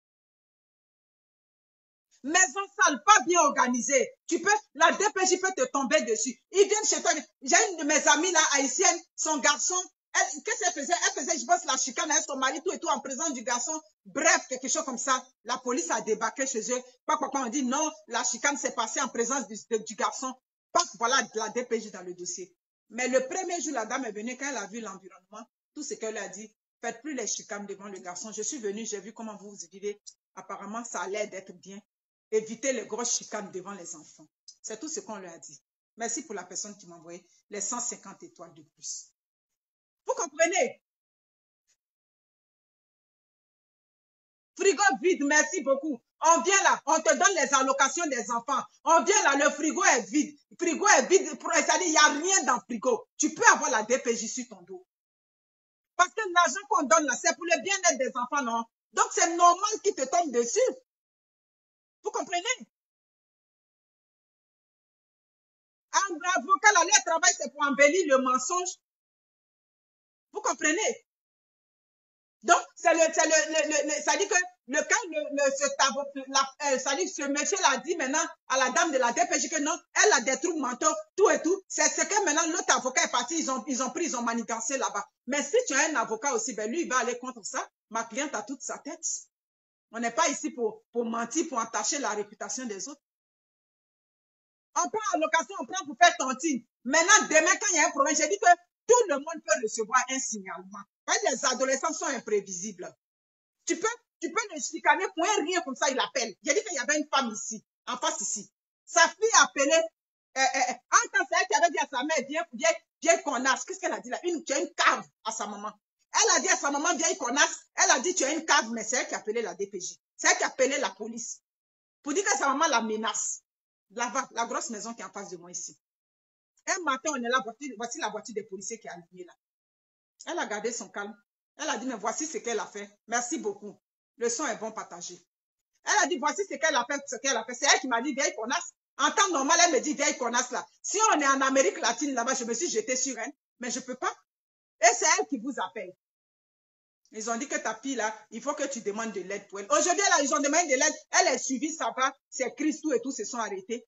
Maison sale, pas bien organisée. La DPJ peut te tomber dessus. Ils viennent chez toi. J'ai une de mes amies là, haïtienne, son garçon, qu'est-ce qu'elle faisait? Elle faisait, je pense, la chicane avec son mari, tout et tout, en présence du garçon. Bref, quelque chose comme ça. La police a débarqué chez eux. On dit non, la chicane s'est passée en présence du garçon. Voilà la DPJ dans le dossier. Mais le premier jour, la dame est venue, quand elle a vu l'environnement, tout ce qu'elle a dit, faites plus les chicanes devant le garçon. Je suis venue, j'ai vu comment vous vivez. Apparemment, ça a l'air d'être bien. Éviter les grosses chicanes devant les enfants. C'est tout ce qu'on leur a dit. Merci pour la personne qui m'a envoyé les 150 étoiles de plus. Vous comprenez? Frigo vide, merci beaucoup. On vient là, on te donne les allocations des enfants. On vient là, le frigo est vide. Le frigo est vide, c'est-à-dire il n'y a rien dans le frigo. Tu peux avoir la DPJ sur ton dos. Parce que l'argent qu'on donne là, c'est pour le bien-être des enfants, non? Donc c'est normal qu'ils te tombent dessus. Vous comprenez? Un avocat, là, leur travail, c'est pour embellir le mensonge. Vous comprenez? Donc, ça dit que ce monsieur l'a dit maintenant à la dame de la DPJ que non, elle a des troubles mentaux, tout et tout. C'est ce que maintenant l'autre avocat est parti, ils ont manigancé là-bas. Mais si tu as un avocat aussi, ben lui, il va aller contre ça. Ma cliente a toute sa tête. On n'est pas ici pour mentir, pour entacher la réputation des autres. On prend en location, on prend pour faire tontine. Maintenant, demain, quand il y a un problème, j'ai dit que tout le monde peut recevoir un signalement. Les adolescents sont imprévisibles. Tu peux le chicaner pour un rien comme ça, il appelle. J'ai dit qu'il y avait une femme ici, en face ici. Sa fille appelait, en tant que qui avait dit à sa mère, viens connasse. Qu'est-ce qu'elle a dit là? Tu as une cave à sa maman. Elle a dit à sa maman, viens connasse. Elle a dit, tu as une cave, mais c'est elle qui appelait la DPJ. C'est elle qui appelait la police. Pour dire que sa maman la menace. La grosse maison qui est en face de moi ici. Un matin, on est là, voici la voiture des policiers qui est alignée là. Elle a gardé son calme. Elle a dit, mais voici ce qu'elle a fait. Merci beaucoup. Le son est bon partagé. Elle a dit, voici ce qu'elle a fait, C'est elle qui m'a dit, vieille connasse. En temps normal, elle me dit, vieille connasse là. Si on est en Amérique latine là-bas, je me suis jetée sur elle, mais je ne peux pas. Et c'est elle qui vous appelle. Ils ont dit que ta fille là, il faut que tu demandes de l'aide pour elle. Aujourd'hui, là, ils ont demandé de l'aide. Elle est suivie, ça va. C'est Christ, tout et tout se sont arrêtés.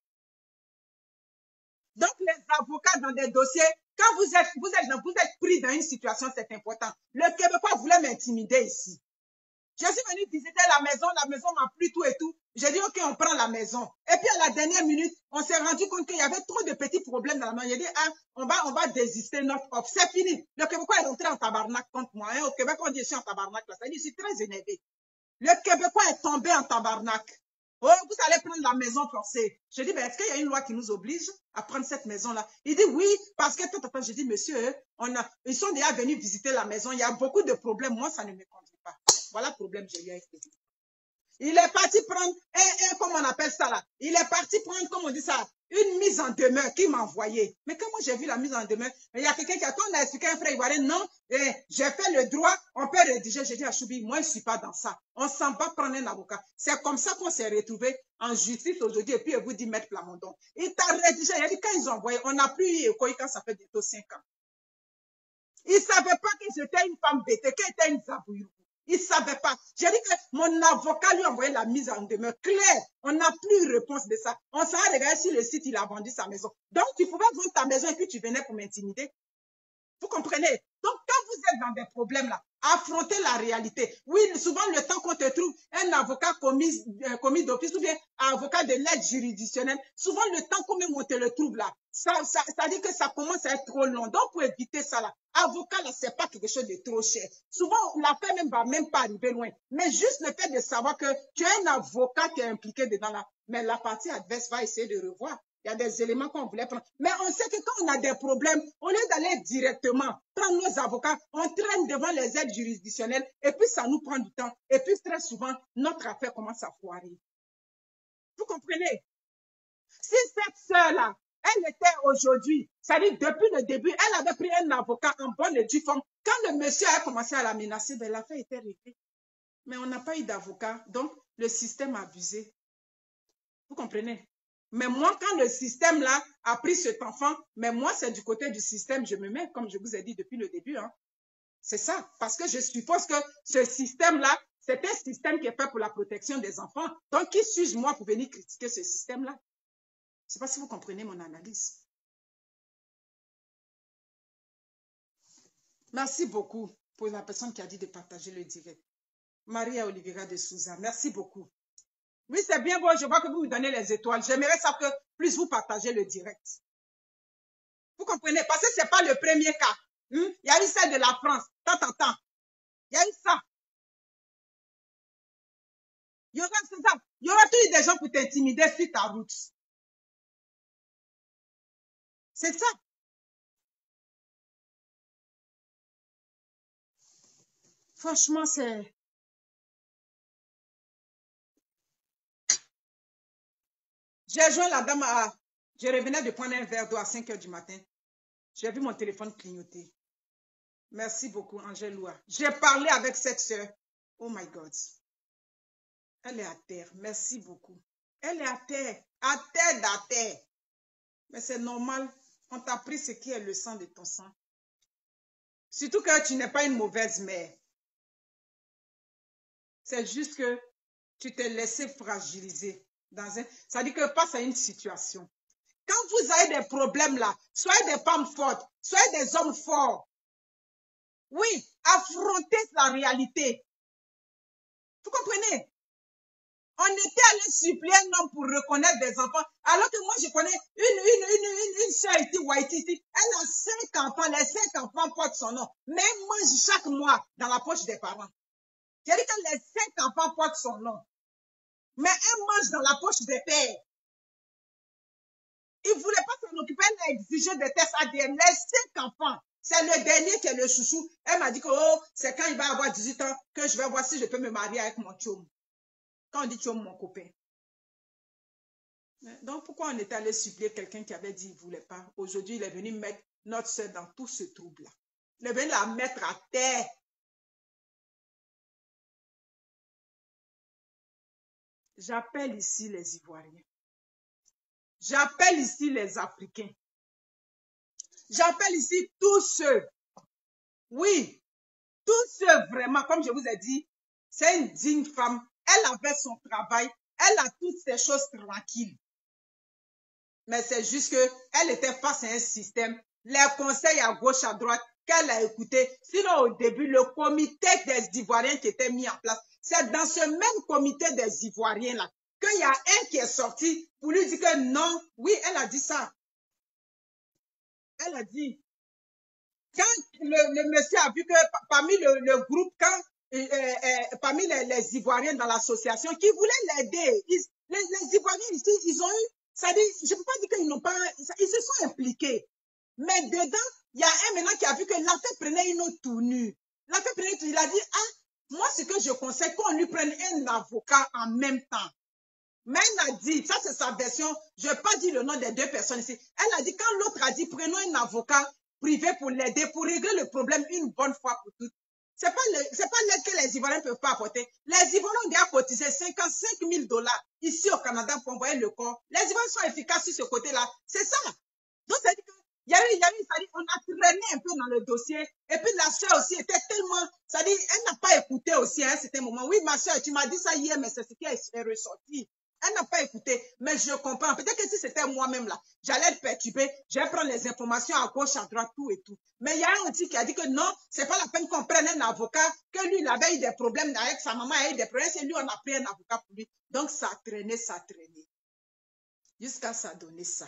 Donc, les avocats dans des dossiers, quand vous êtes pris dans une situation, c'est important. Le Québécois voulait m'intimider ici. Je suis venue visiter la maison m'a plu tout et tout. J'ai dit, OK, on prend la maison. Et puis, à la dernière minute, on s'est rendu compte qu'il y avait trop de petits problèmes dans la maison. J'ai dit, ah, on va désister notre offre. C'est fini. Le Québécois est rentré en tabarnak contre moi. Hein. Au Québec, on dit, je suis en tabarnak. Là. Ça dit, je suis très énervé. Le Québécois est tombé en tabarnak. Oh, vous allez prendre la maison forcée. Je dis, ben, est-ce qu'il y a une loi qui nous oblige à prendre cette maison-là? Il dit, oui, parce que, je dis, monsieur, ils sont déjà venus visiter la maison. Il y a beaucoup de problèmes. Moi, ça ne me conduit pas. Voilà le problème que j'ai eu avec lui. Il est parti prendre comment on appelle ça là? Il est parti prendre, comment on dit ça? Une mise en demeure qu'il m'a envoyée. Mais quand moi j'ai vu la mise en demeure, il y a quelqu'un qui a, quand on a expliqué à un frère ivoirien, non, j'ai fait le droit, on peut rédiger. J'ai dit à Choubi, moi je ne suis pas dans ça. On s'en va prendre un avocat. C'est comme ça qu'on s'est retrouvé en justice aujourd'hui. Et puis il vous dit, Maître Plamondon. Il t'a rédigé. Il a dit, quand ils ont envoyé, on n'a plus eu Ekoï quand ça fait bientôt 5 ans. Il ne savait pas que j'étais une femme bêtée, qu'elle était une zabouillou. Il ne savait pas. J'ai dit que mon avocat lui a envoyé la mise en demeure claire. On n'a plus eu réponse de ça. On s'en a regardé sur le site, il a vendu sa maison. Donc, tu pouvais vendre ta maison et puis tu venais pour m'intimider. Vous comprenez? Donc, quand vous êtes dans des problèmes là, affrontez la réalité. Oui, souvent, le temps qu'on te trouve un avocat commis d'office ou bien un avocat de l'aide juridictionnelle, souvent, le temps qu'on on te le trouve là, ça dit que ça commence à être trop long. Donc, pour éviter ça là, avocat là, c'est pas quelque chose de trop cher. Souvent, l'affaire même va même pas arriver loin. Mais juste le fait de savoir que tu as un avocat qui est impliqué dedans là, mais la partie adverse va essayer de revoir. Il y a des éléments qu'on voulait prendre. Mais on sait que quand on a des problèmes, au lieu d'aller directement prendre nos avocats, on traîne devant les aides juridictionnelles et puis ça nous prend du temps. Et puis très souvent, notre affaire commence à foirer. Vous comprenez? Si cette sœur-là, elle était aujourd'hui, ça dit depuis le début, elle avait pris un avocat en bonne et due forme. Quand le monsieur a commencé à la menacer, ben, l'affaire était réglée. Mais on n'a pas eu d'avocat, donc le système a abusé. Vous comprenez? Mais moi, quand le système là a pris cet enfant, mais moi, c'est du côté du système, je me mets, comme je vous ai dit depuis le début. Hein. C'est ça, parce que je suppose que ce système-là, c'est un système qui est fait pour la protection des enfants. Donc, qui suis-je moi pour venir critiquer ce système-là? Je ne sais pas si vous comprenez mon analyse. Merci beaucoup pour la personne qui a dit de partager le direct. Maria Oliveira de Souza, merci beaucoup. Oui, c'est bien beau, je vois que vous me donnez les étoiles. J'aimerais ça que plus vous partagez le direct. Vous comprenez? Parce que ce n'est pas le premier cas. Il y a eu celle de la France. Tant. Il y a eu ça. Il y aura toujours des gens pour t'intimider sur ta route. C'est ça. Franchement, c'est... J'ai joint la dame à... Je revenais de prendre un verre d'eau à 5 h du matin. J'ai vu mon téléphone clignoter. Merci beaucoup, Angèle Loua. J'ai parlé avec cette soeur. Oh my God. Elle est à terre. Merci beaucoup. Elle est à terre. À terre. Mais c'est normal. On t'a pris ce qui est le sang de ton sang. Surtout que tu n'es pas une mauvaise mère. C'est juste que tu t'es laissé fragiliser. Ça dit que face à une situation. Quand vous avez des problèmes là, soyez des femmes fortes, soyez des hommes forts. Oui, affrontez la réalité. Vous comprenez? On était allé supplier un homme pour reconnaître des enfants, alors que moi je connais une soeur ici, Waititi, elle a 5 enfants, les 5 enfants portent son nom, mais elle mange chaque mois dans la poche des parents. J'ai dit que les 5 enfants portent son nom, mais elle mange dans la poche des pères. Il ne voulait pas s'en occuper, elle a exigé des tests ADN, les 5 enfants. C'est le dernier qui est le chouchou. Elle m'a dit que oh, c'est quand il va avoir 18 ans que je vais voir si je peux me marier avec mon tchom. Quand on dit tchom, mon copain. Donc, pourquoi on est allé supplier quelqu'un qui avait dit qu'il ne voulait pas? Aujourd'hui, il est venu mettre notre soeur dans tout ce trouble-là. Il est venu la mettre à terre. J'appelle ici les Ivoiriens. J'appelle ici les Africains. J'appelle ici tous ceux. Oui, tous ceux vraiment, comme je vous ai dit, c'est une digne femme. Elle avait son travail. Elle a toutes ces choses tranquilles. Mais c'est juste qu'elle était face à un système, les conseils à gauche, à droite, qu'elle a écouté. Sinon, au début, le comité des Ivoiriens qui était mis en place, C'est dans ce même comité des Ivoiriens-là qu'il y a un qui est sorti pour lui dire que non. Oui, elle a dit ça. Elle a dit. Quand le monsieur a vu que parmi le groupe, parmi les Ivoiriens dans l'association qui voulaient l'aider, les Ivoiriens ici, ils ont eu, ça dit, je ne peux pas dire qu'ils n'ont pas, ils se sont impliqués. Mais dedans, il y a un maintenant qui a vu que l'affaire prenait une autre tournure. L'affaire prenait une tournure. Il a dit, ah, moi, ce que je conseille, qu'on lui prenne un avocat en même temps. Mais elle a dit, ça c'est sa version, je ne vais pas dire le nom des deux personnes ici. Elle a dit, quand l'autre a dit, prenons un avocat privé pour l'aider, pour régler le problème une bonne fois pour toutes. C'est pas l'aide que les Ivoiriens ne peuvent pas apporter. Les Ivoiriens ont déjà cotisé 55 000 $ ici au Canada pour envoyer le corps. Les Ivoiriens sont efficaces sur ce côté-là. C'est ça. Donc, ça dit que on a traîné un peu dans le dossier. Et puis, la soeur aussi était tellement, ça dit, elle n'a pas écouté aussi à un certain moment. Oui, ma soeur, tu m'as dit ça hier, mais c'est ce qui est ressorti. Elle n'a pas écouté, mais je comprends. Peut-être que si c'était moi-même là, j'allais être perturbée, j'allais prendre les informations à gauche, à droite, tout et tout. Mais il y a un outil qui a dit que non, c'est pas la peine qu'on prenne un avocat, que lui, il avait eu des problèmes avec sa maman, il a eu des problèmes, c'est lui, on a pris un avocat pour lui. Donc, ça a traîné. Jusqu'à ça donner ça.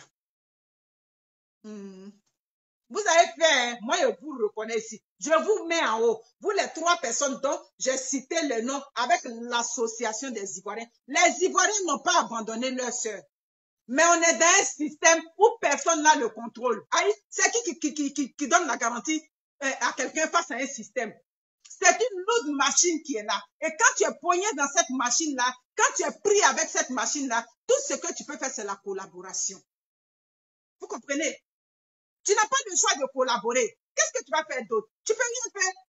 Vous avez fait, hein? Moi je vous reconnais ici. Je vous mets en haut. Vous les 3 personnes dont j'ai cité le nom avec l'association des Ivoiriens. Les Ivoiriens n'ont pas abandonné leur sœur. Mais on est dans un système où personne n'a le contrôle. C'est qui donne la garantie à quelqu'un face à un système? C'est une lourde machine qui est là. Et quand tu es poigné dans cette machine-là, quand tu es pris avec cette machine-là, tout ce que tu peux faire, c'est la collaboration. Vous comprenez? Tu n'as pas le choix de collaborer. Qu'est-ce que tu vas faire d'autre? Tu peux rien faire.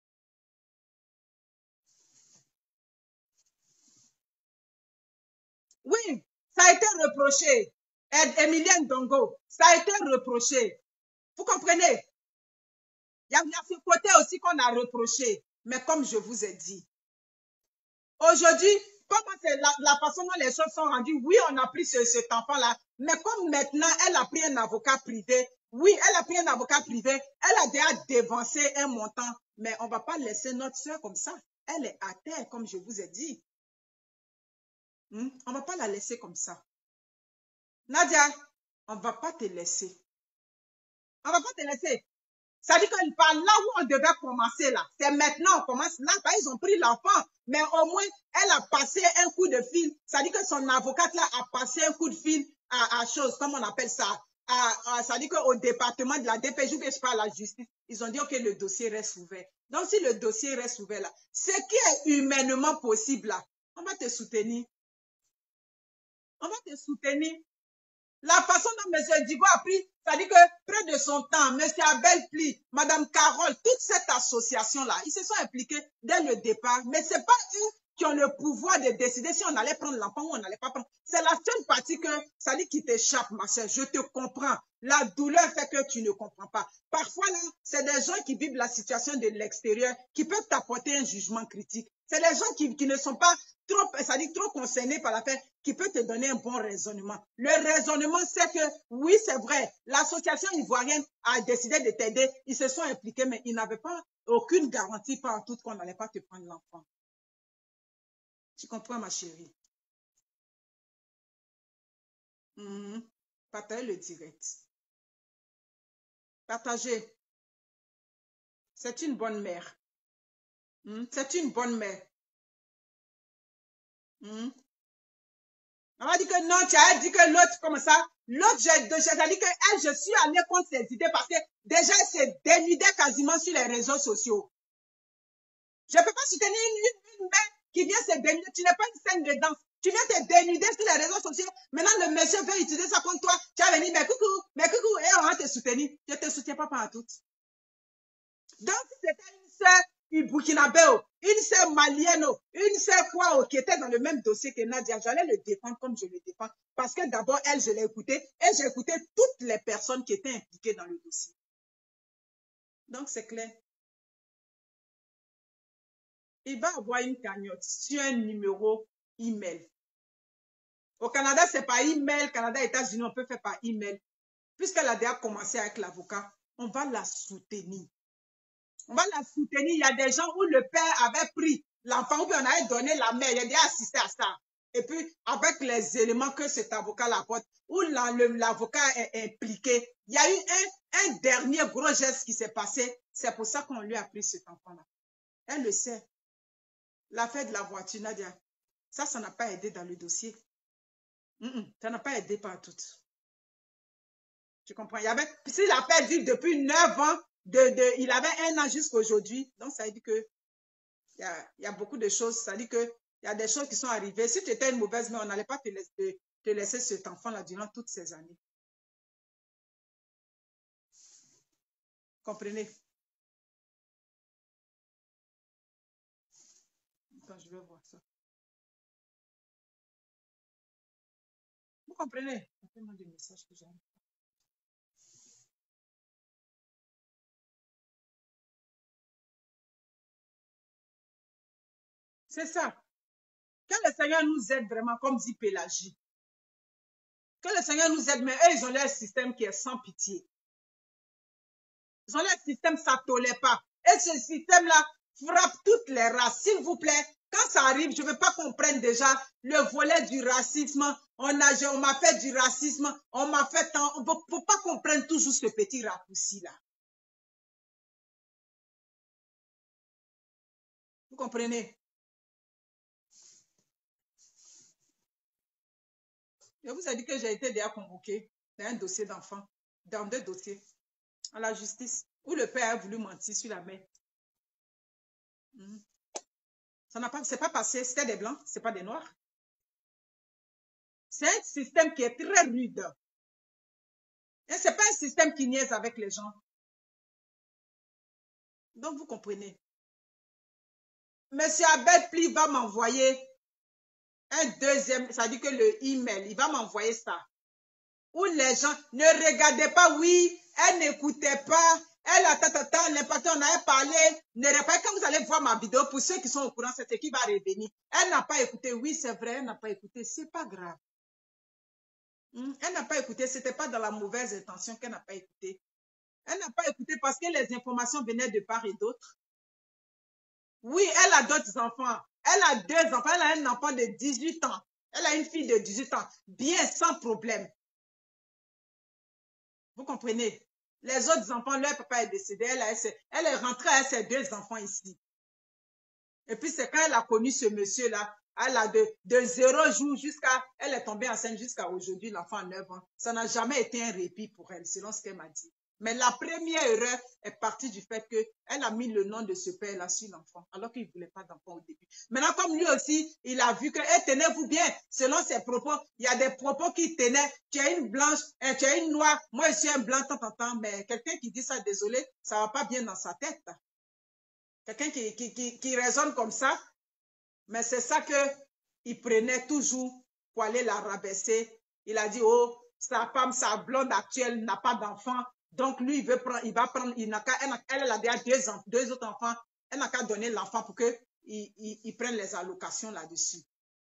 Oui, ça a été reproché. Emilienne Dongo, ça a été reproché. Vous comprenez? Il y a ce côté aussi qu'on a reproché. Mais comme je vous ai dit, aujourd'hui, comment c'est la façon dont les choses sont rendues, oui, on a pris cet enfant-là, mais comme maintenant, elle a pris un avocat privé, oui, elle a pris un avocat privé, elle a déjà dépensé un montant, mais on ne va pas laisser notre soeur comme ça. Elle est à terre, comme je vous ai dit. On ne va pas la laisser comme ça. Nadia, on ne va pas te laisser. On ne va pas te laisser. Ça dit que par là où on devait commencer là, c'est maintenant on commence là, ils ont pris l'enfant, mais au moins elle a passé un coup de fil. Ça dit que son avocate là a passé un coup de fil à chose, comme on appelle ça. Ça dit qu'au département de la DPJ, je pas à la justice, ils ont dit que le dossier reste ouvert. Donc si le dossier reste ouvert là, ce qui est humainement possible là, on va te soutenir. On va te soutenir. La façon dont M. Digo a pris, ça dit que près de son temps, M. Abel Pli, Mme Carole, toute cette association-là, ils se sont impliqués dès le départ, mais ce n'est pas eux qui ont le pouvoir de décider si on allait prendre l'enfant ou on n'allait pas prendre. C'est la seule partie que, ça dit qui t'échappe, ma chère. Je te comprends. La douleur fait que tu ne comprends pas. Parfois, là, c'est des gens qui vivent la situation de l'extérieur qui peuvent t'apporter un jugement critique. C'est des gens qui ne sont pas trop concernés par l'affaire, qui peut te donner un bon raisonnement. Le raisonnement, c'est que, oui, c'est vrai, l'association ivoirienne a décidé de t'aider, ils se sont impliqués, mais ils n'avaient pas aucune garantie par en tout qu'on n'allait pas te prendre l'enfant. Tu comprends, ma chérie? Partagez le direct. Partagez. C'est une bonne mère. C'est une bonne mère. On m'a dit que non, tu as dit que l'autre comme ça. L'autre, j'ai dit que elle, je suis allée contre ses idées parce que déjà, elle s'est dénudée quasiment sur les réseaux sociaux. Je ne peux pas soutenir une mère qui vient se dénuder. Tu n'es pas une scène de danse. Tu viens te dénuder sur les réseaux sociaux. Maintenant, le monsieur veut utiliser ça contre toi. Tu vas venir, mais coucou, et on va te soutenir. Je ne te soutiens pas partout. Donc, si c'était une sœur burkinabé, une sœur malienne, une sœur quoi, qui était dans le même dossier que Nadia, j'allais le défendre comme je le défends. Parce que d'abord, elle, je l'ai écoutée et j'ai écouté toutes les personnes qui étaient impliquées dans le dossier. Donc, c'est clair. Il va avoir une cagnotte sur un numéro email. Au Canada, c'est par email. Canada, États-Unis, on peut faire par email. Puisqu'elle a déjà commencé avec l'avocat, on va la soutenir. On va la soutenir. Il y a des gens où le père avait pris l'enfant, ou bien on avait donné la mère, il a déjà assisté à ça. Et puis, avec les éléments que cet avocat apporte, où l'avocat est impliqué, il y a eu un dernier gros geste qui s'est passé. C'est pour ça qu'on lui a pris cet enfant-là. Elle le sait. L'affaire de la voiture, Nadia, ça n'a pas aidé dans le dossier. Ça n'a pas aidé partout. Tu comprends? S'il a perdu depuis 9 ans, il avait 1 an jusqu'à aujourd'hui. Donc, ça veut dire que il y a beaucoup de choses. Ça dit que il y a des choses qui sont arrivées. Si tu étais une mauvaise mère, on n'allait pas te laisser cet enfant-là durant toutes ces années. Comprenez? Attends, je vais voir ça. Vous comprenez? Tellement de messages que j'ai. C'est ça. Que le Seigneur nous aide vraiment, comme dit Pélagie. Que le Seigneur nous aide, mais eux, ils ont leur système qui est sans pitié. Ils ont leur système, ça ne tolère pas. Et ce système-là frappe toutes les races. S'il vous plaît, quand ça arrive, je ne veux pas qu'on prenne déjà le volet du racisme. On m'a fait du racisme, on m'a fait tant. Il ne faut pas qu'on prenne toujours ce petit raccourci-là. Vous comprenez? Je vous ai dit que j'ai été déjà convoqué dans un dossier d'enfant, dans 2 dossiers, à la justice, où le père a voulu mentir sur la mère. C'est pas passé, c'était des blancs, c'est pas des noirs. C'est un système qui est très rude. Et c'est pas un système qui niaise avec les gens. Donc, vous comprenez. Monsieur Abel Pli va m'envoyer un deuxième, ça dit que le email, il va m'envoyer ça. Où les gens ne regardaient pas, oui, elle n'écoutait pas, elle a l'impact, on avait parlé, ne regardez pas. Quand vous allez voir ma vidéo, pour ceux qui sont au courant, c'est ce qui va revenir. Elle n'a pas écouté, oui, c'est vrai, elle n'a pas écouté, c'est pas grave. Elle n'a pas écouté, c'était pas dans la mauvaise intention qu'elle n'a pas écouté. Elle n'a pas écouté parce que les informations venaient de part et d'autre. Oui, elle a d'autres enfants. Elle a 2 enfants. Elle a un enfant de 18 ans. Elle a une fille de 18 ans. Bien, sans problème. Vous comprenez? Les autres enfants, leur papa est décédé. Elle est rentrée avec ses 2 enfants ici. Et puis, c'est quand elle a connu ce monsieur-là. Elle a de 0 jours jusqu'à... Elle est tombée enceinte jusqu'à aujourd'hui, l'enfant a 9 ans. Ça n'a jamais été un répit pour elle, selon ce qu'elle m'a dit. Mais la première erreur est partie du fait qu'elle a mis le nom de ce père-là sur l'enfant, alors qu'il ne voulait pas d'enfant au début. Maintenant, comme lui aussi, il a vu que, tenez-vous bien, selon ses propos, il y a des propos qui tenaient, tu es une blanche, tu es une noire, moi je suis un blanc, tant, mais quelqu'un qui dit ça, désolé, ça ne va pas bien dans sa tête. Quelqu'un qui raisonne comme ça, mais c'est ça qu'il prenait toujours pour aller la rabaisser. Il a dit, oh, sa femme, sa blonde actuelle n'a pas d'enfant. Donc, lui, il va prendre, elle a déjà 2 autres enfants. Elle n'a qu'à donner l'enfant pour qu'il prenne les allocations là-dessus.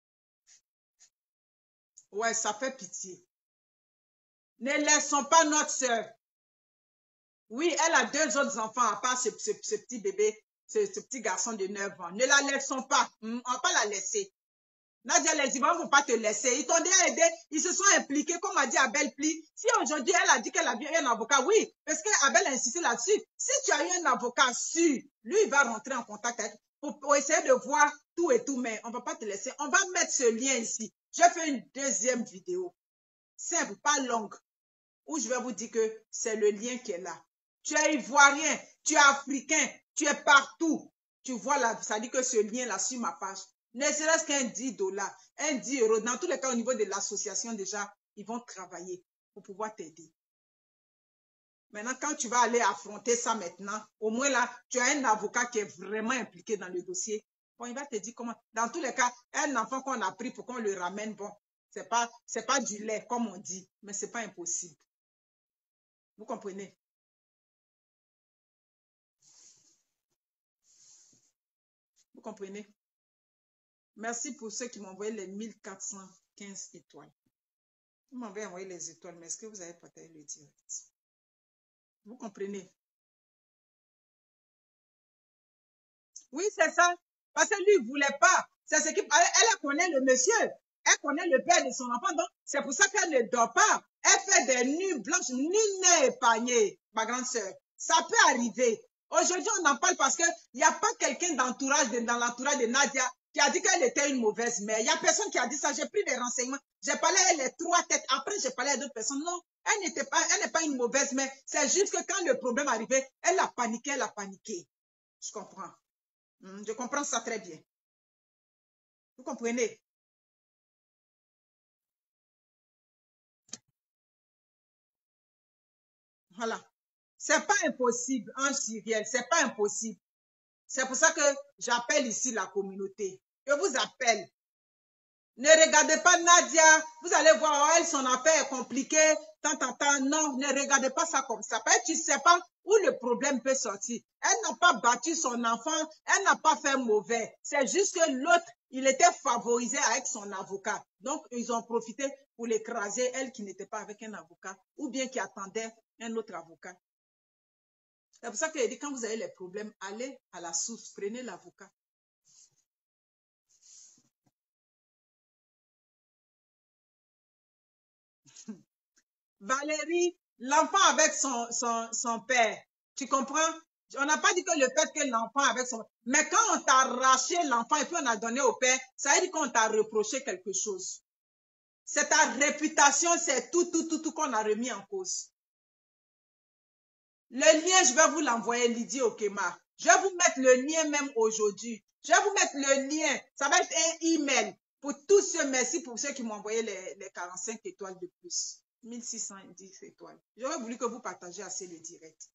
Ouais, ça fait pitié. Ne laissons pas notre soeur. Oui, elle a 2 autres enfants, à part ce petit bébé, ce petit garçon de 9 ans. Ne la laissons pas. On ne va pas la laisser. Nadia, les Ivoiriens ne vont pas te laisser. Ils t'ont déjà aidé. Ils se sont impliqués, comme a dit Abel Pli. Si aujourd'hui, elle a dit qu'elle a eu un avocat, oui, parce qu'Abel a insisté là-dessus. Si tu as eu un avocat sûr, lui, il va rentrer en contact avec pour essayer de voir tout et tout, mais on ne va pas te laisser. On va mettre ce lien ici. Je vais faire une deuxième vidéo. Simple, pas longue, où je vais vous dire que c'est le lien qui est là. Tu es ivoirien, tu es africain, tu es partout. Tu vois là, ça dit que ce lien-là sur ma page, ne serait-ce qu'un 10 $, un 10 €. Dans tous les cas, au niveau de l'association, déjà, ils vont travailler pour pouvoir t'aider. Maintenant, quand tu vas aller affronter ça maintenant, au moins là, tu as un avocat qui est vraiment impliqué dans le dossier. Bon, il va te dire comment. Dans tous les cas, un enfant qu'on a pris pour qu'on le ramène, bon, c'est pas du lait, comme on dit, mais c'est pas impossible. Vous comprenez? Vous comprenez? Merci pour ceux qui m'ont envoyé les 1415 étoiles. Vous m'avez envoyé les étoiles, mais est-ce que vous avez partagé le direct? Vous comprenez? Oui, c'est ça. Parce que lui, il ne voulait pas. C'est ce qui, elle connaît le monsieur. Elle connaît le père de son enfant. Donc, c'est pour ça qu'elle ne dort pas. Elle fait des nuits blanches, nul n'est épargné, ma grande sœur. Ça peut arriver. Aujourd'hui, on en parle parce qu'il n'y a pas quelqu'un dans l'entourage de Nadia qui a dit qu'elle était une mauvaise mère. Il n'y a personne qui a dit ça. J'ai pris des renseignements. J'ai parlé à les 3 têtes. Après, j'ai parlé à d'autres personnes. Non, elle n'est pas une mauvaise mère. C'est juste que quand le problème arrivait, elle a paniqué, elle a paniqué. Je comprends. Je comprends ça très bien. Vous comprenez? Voilà. C'est pas impossible, en Syrienne, c'est pas impossible. C'est pour ça que j'appelle ici la communauté. Je vous appelle. Ne regardez pas Nadia. Vous allez voir, oh, elle, son affaire est compliquée. Tant. Non, ne regardez pas ça comme ça. Parce que tu ne sais pas où le problème peut sortir. Elle n'a pas battu son enfant. Elle n'a pas fait mauvais. C'est juste que l'autre, il était favorisé avec son avocat. Donc, ils ont profité pour l'écraser, elle qui n'était pas avec un avocat. Ou bien qui attendait un autre avocat. C'est pour ça que je dis, quand vous avez les problèmes, allez à la source, prenez l'avocat. Valérie, l'enfant avec son père, tu comprends? On n'a pas dit que le fait que l'enfant avec son... Mais quand on t'a arraché l'enfant et puis on a donné au père, ça veut dire qu'on t'a reproché quelque chose. C'est ta réputation, c'est tout qu'on a remis en cause. Le lien, je vais vous l'envoyer, Lydie Okema. Je vais vous mettre le lien même aujourd'hui. Je vais vous mettre le lien. Ça va être un email pour tous ceux. Merci pour ceux qui m'ont envoyé les 45 étoiles de plus. 1610 étoiles. J'aurais voulu que vous partagez assez le direct.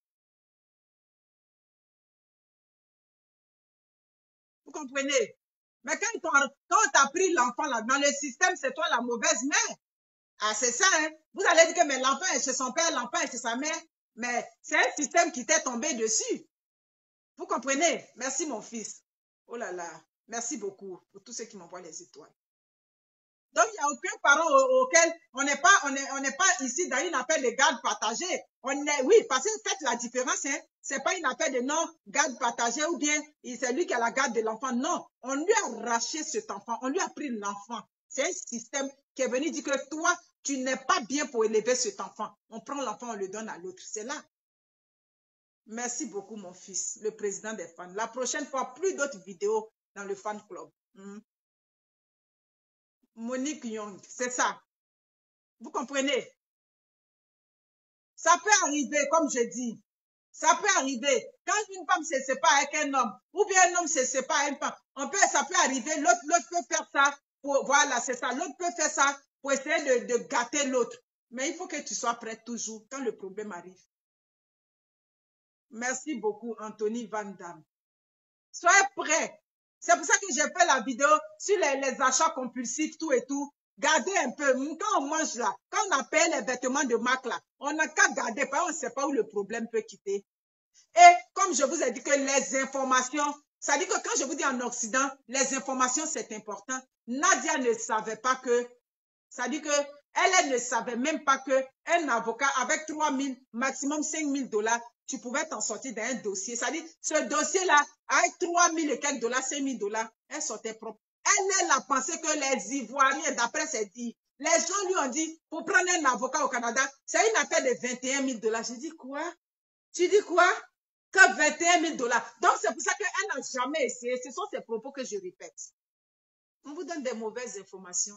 Vous comprenez? Mais quand on t'a pris l'enfant là, dans le système, c'est toi la mauvaise mère. Ah, c'est ça, hein? Vous allez dire que mais l'enfant est chez son père, l'enfant est chez sa mère. Mais c'est un système qui t'est tombé dessus. Vous comprenez? Merci, mon fils. Oh là là. Merci beaucoup pour tous ceux qui m'envoient les étoiles. Donc, il n'y a aucun parent auquel on n'est pas ici dans une affaire de garde partagée. Oui, parce que faites la différence, hein. C'est pas une affaire de non, garde partagée ou bien c'est lui qui a la garde de l'enfant. Non, on lui a arraché cet enfant, on lui a pris l'enfant. C'est un système qui est venu dire que toi, tu n'es pas bien pour élever cet enfant. On prend l'enfant, on le donne à l'autre. C'est là. Merci beaucoup, mon fils, le président des fans. La prochaine fois, plus d'autres vidéos dans le fan club. Monique Young, c'est ça. Vous comprenez? Ça peut arriver, comme je dis. Ça peut arriver. Quand une femme se sépare avec un homme, ou bien un homme se sépare avec une femme, ça peut arriver. L'autre peut faire ça. Voilà, c'est ça. L'autre peut faire ça pour essayer de gâter l'autre. Mais il faut que tu sois prêt toujours quand le problème arrive. Merci beaucoup, Anthony Van Damme. Soyez prêts. C'est pour ça que j'ai fait la vidéo sur les achats compulsifs, tout et tout. Gardez un peu. Quand on mange là, quand on a payé les vêtements de marque là, on n'a qu'à garder parce qu'on ne sait pas où le problème peut quitter. Et comme je vous ai dit que les informations, ça dit que quand je vous dis en Occident, les informations c'est important. Nadia ne savait pas que, ça dit que elle ne savait même pas que un avocat avec 3 000, maximum 5 000 $, tu pouvais t'en sortir d'un dossier. Ça dit, ce dossier-là, avec 3 000 et quelques dollars, 5 000 $, elle sortait propre. Elle a pensé que les Ivoiriens, d'après ses dires, les gens lui ont dit, pour prendre un avocat au Canada, c'est une affaire de 21 000 $. J'ai dit, quoi? Tu dis quoi? Que 21 000 $. Donc, c'est pour ça qu'elle n'a jamais essayé. Ce sont ces propos que je répète. On vous donne des mauvaises informations.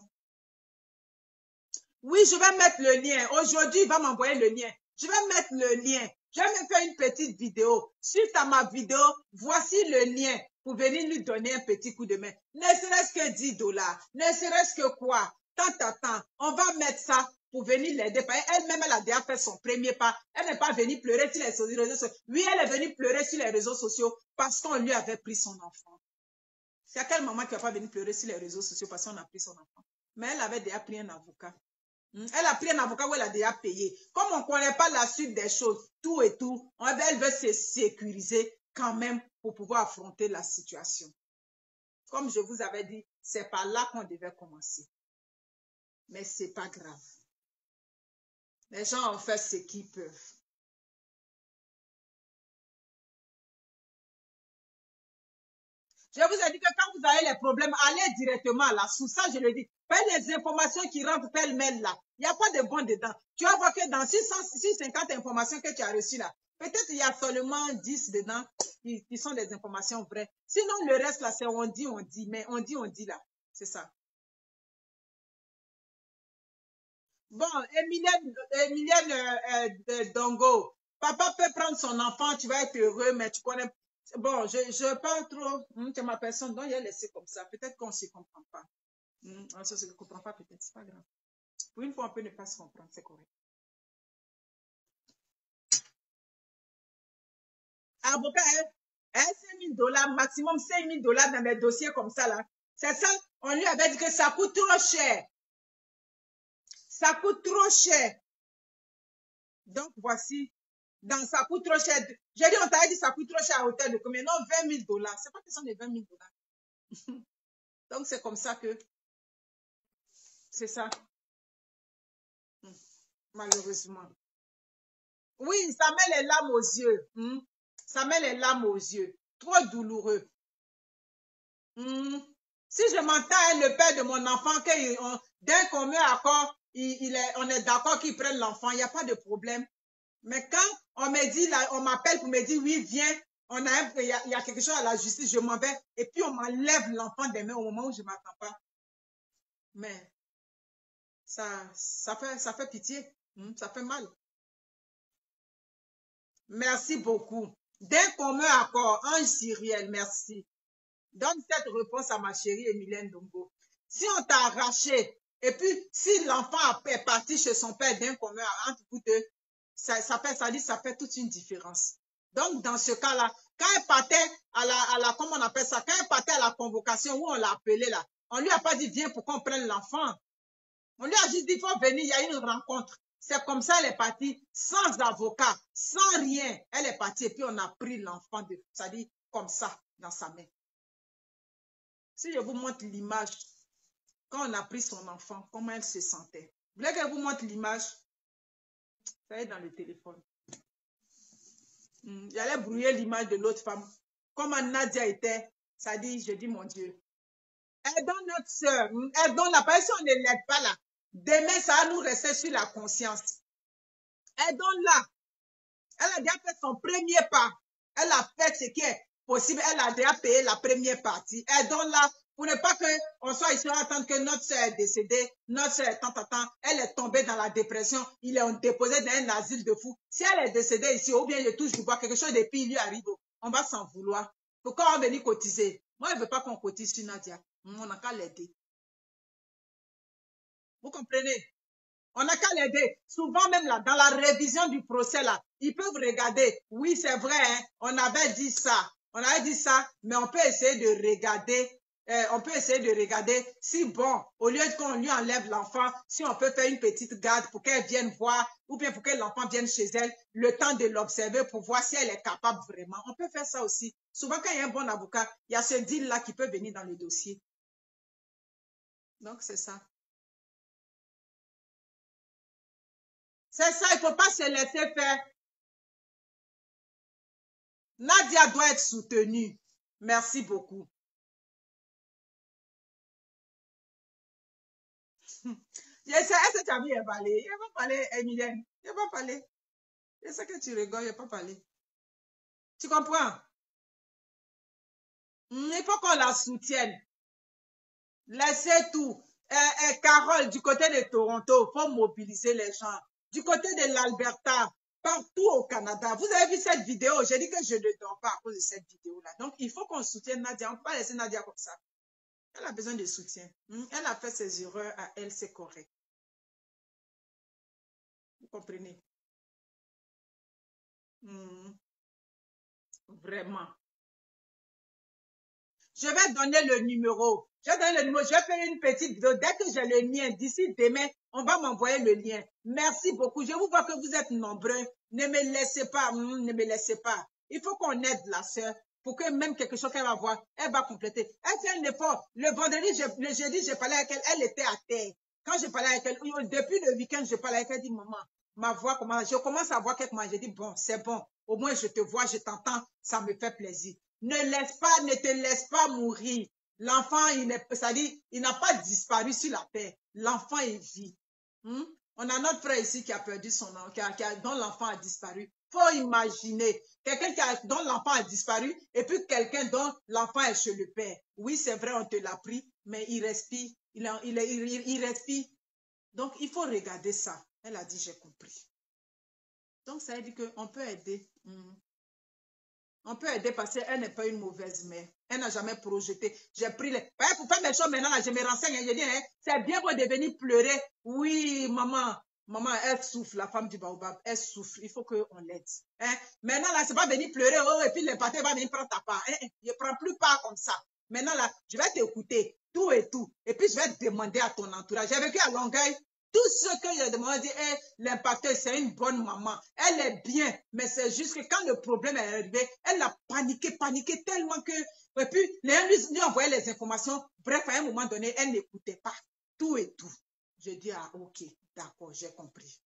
Oui, je vais mettre le lien. Aujourd'hui, il va m'envoyer le lien. Je vais mettre le lien. Je vais me faire une petite vidéo. Suite à ma vidéo, voici le lien pour venir lui donner un petit coup de main. Ne serait-ce que 10 $, ne serait-ce que quoi? Tant. On va mettre ça pour venir l'aider. Elle-même, elle a déjà fait son premier pas. Elle n'est pas venue pleurer sur les réseaux sociaux. Oui, elle est venue pleurer sur les réseaux sociaux parce qu'on lui avait pris son enfant. C'est à quelle maman qui n'a pas venu pleurer sur les réseaux sociaux parce qu'on a pris son enfant? Mais elle avait déjà pris un avocat. Elle a pris un avocat où elle a déjà payé. Comme on ne connaît pas la suite des choses, tout et tout, elle veut se sécuriser quand même pour pouvoir affronter la situation. Comme je vous avais dit, c'est par là qu'on devait commencer. Mais ce n'est pas grave. Les gens ont fait ce qu'ils peuvent. Je vous ai dit que quand vous avez les problèmes, allez directement à la source. Ça, je le dis. Faites les informations qui rentrent pêle-mêle là. Il n'y a pas de bon dedans. Tu vas voir que dans 650 informations que tu as reçues là, peut-être il y a seulement 10 dedans qui sont des informations vraies. Sinon, le reste là, c'est on dit. Mais on dit là. C'est ça. Bon, Emilienne Dongo, papa peut prendre son enfant, tu vas être heureux, mais tu connais. Bon, je parle trop. C'est ma personne, donc il a laissé comme ça. Peut-être qu'on ne se comprend pas. On ne se comprend pas, peut-être, c'est pas grave. Pour une fois, on peut ne pas se comprendre, c'est correct. Avocat, hein, 5 000 $, maximum 5 000 $ dans des dossiers comme ça, là. C'est ça, on lui avait dit que ça coûte trop cher. Ça coûte trop cher. Donc, voici. Ça coûte trop cher. J'ai dit, on t'a dit ça coûte trop cher à hauteur de combien? Non, 20 000 $. C'est pas question de 20 000 $. Donc, c'est comme ça que, c'est ça. Malheureusement. Oui, ça met les larmes aux yeux. Ça met les larmes aux yeux. Trop douloureux. Si je m'entends le père de mon enfant, d'un commun accord, on est d'accord qu'il prenne l'enfant, il n'y a pas de problème. Mais quand on me dit, là, on m'appelle pour me dire, oui, viens, il y a quelque chose à la justice, je m'en vais, et puis on m'enlève l'enfant des mains au moment où je ne m'attends pas. Mais ça fait pitié, ça fait mal. Merci beaucoup. D'un commun accord, Ange Cyriel, merci. Donne cette réponse à ma chérie Emilienne Dongo. Si on t'a arraché, et puis si l'enfant est parti chez son père d'un commun entre vous deux, ça fait toute une différence. Donc, dans ce cas-là, quand elle partait comment on appelle ça, quand elle partait à la convocation où on l'a appelé là, on lui a pas dit viens pour qu'on prenne l'enfant. On lui a juste dit il faut venir, il y a une rencontre. C'est comme ça elle est partie, sans avocat, sans rien. Elle est partie et puis on a pris l'enfant, ça dit comme ça, dans sa main. Si je vous montre l'image, quand on a pris son enfant, comment elle se sentait. Vous voulez que je vous montre l'image? Ça est dans le téléphone. J'allais brouiller l'image de l'autre femme. Comment Nadia était, ça dit, je dis mon Dieu. Aidons notre soeur, aidons-la, parce que si on ne l'aide pas là, demain ça va nous rester sur la conscience. Aidons-la. Elle a déjà fait son premier pas. Elle a fait ce qui est possible. Elle a déjà payé la première partie. Aidons-la pour ne pas qu'on soit ici à attendre que notre soeur est décédée. Notre soeur est elle est tombée dans la dépression. Il est déposé dans un asile de fous. Si elle est décédée ici, ou bien je touche du bois, quelque chose de pire lui arrive, on va s'en vouloir. Pourquoi on va venir cotiser? Moi, je ne veux pas qu'on cotise sur Nadia. On n'a qu'à l'aider. Vous comprenez? On n'a qu'à l'aider. Souvent même là, dans la révision du procès là, ils peuvent regarder. Oui, c'est vrai, hein, on avait dit ça. On avait dit ça, mais on peut essayer de regarder. Si bon, au lieu qu'on lui enlève l'enfant, si on peut faire une petite garde pour qu'elle vienne voir, ou bien pour que l'enfant vienne chez elle, le temps de l'observer pour voir si elle est capable vraiment. On peut faire ça aussi. Souvent, quand il y a un bon avocat, il y a ce deal-là qui peut venir dans le dossier. Donc, c'est ça. C'est ça, il ne faut pas se laisser faire. Nadia doit être soutenue. Merci beaucoup. Est-ce que tu as vu parler? Il n'a pas parlé, Emilienne. Il n'a pas parlé. Je sais que tu rigoles, il n'a pas parlé. Tu comprends? Il faut qu'on la soutienne. Laissez tout. Carole, du côté de Toronto, il faut mobiliser les gens. Du côté de l'Alberta, partout au Canada. Vous avez vu cette vidéo? J'ai dit que je ne dors pas à cause de cette vidéo-là. Donc, il faut qu'on soutienne Nadia. On ne peut pas laisser Nadia comme ça. Elle a besoin de soutien. Elle a fait ses erreurs à elle, c'est correct. Vous comprenez? Vraiment. Je vais donner le numéro. Je vais donner le numéro. Je vais faire une petite vidéo. Dès que j'ai le lien, d'ici demain, on va m'envoyer le lien. Merci beaucoup. Je vous vois que vous êtes nombreux. Ne me laissez pas. Ne me laissez pas. Il faut qu'on aide la sœur pour que même quelque chose qu'elle va voir, elle va compléter. Elle fait un effort. Le vendredi, le jeudi, j'ai parlé avec elle. Elle était à terre. Quand je parlais avec elle, depuis le week-end, je parlais avec elle. Elle dit, maman, ma voix commence. Je commence à voir quelque chose. J'ai dit, bon, c'est bon. Au moins, je te vois, je t'entends. Ça me fait plaisir. ne te laisse pas mourir. L'enfant, il n'a pas disparu sur la terre. L'enfant est vie. On a notre frère ici qui a perdu son enfant, dont l'enfant a disparu. Faut imaginer quelqu'un dont l'enfant a disparu et puis quelqu'un dont l'enfant est chez le père. Oui, c'est vrai, on te l'a pris, mais il respire. Il respire. Donc, il faut regarder ça. Elle a dit, j'ai compris. Donc, ça veut dire qu'on peut aider. On peut aider parce qu'elle n'est pas une mauvaise mère. Elle n'a jamais projeté. J'ai pris les... Pour faire mes choses maintenant, là, je me renseigne. Je dis, hein, c'est bien pour devenir pleurer. Oui, maman. Maman, elle souffre, la femme du baobab. Elle souffre. Il faut qu'on l'aide. Hein? Maintenant, là, c'est pas venir pleurer. Oh, et puis l'impaté va venir prendre ta part. Hein? Je ne prends plus part comme ça. Maintenant, là, je vais t'écouter. Tout et tout. Et puis, je vais te demander à ton entourage. J'ai vécu à Longueuil. Tout ce que j'ai demandé, l'impacteuse, c'est une bonne maman. Elle est bien, mais c'est juste que quand le problème est arrivé, elle a paniqué tellement que... Et puis, les lui envoyaient les informations. Bref, à un moment donné, elle n'écoutait pas. Tout et tout. Je dis, ah, ok, d'accord, j'ai compris.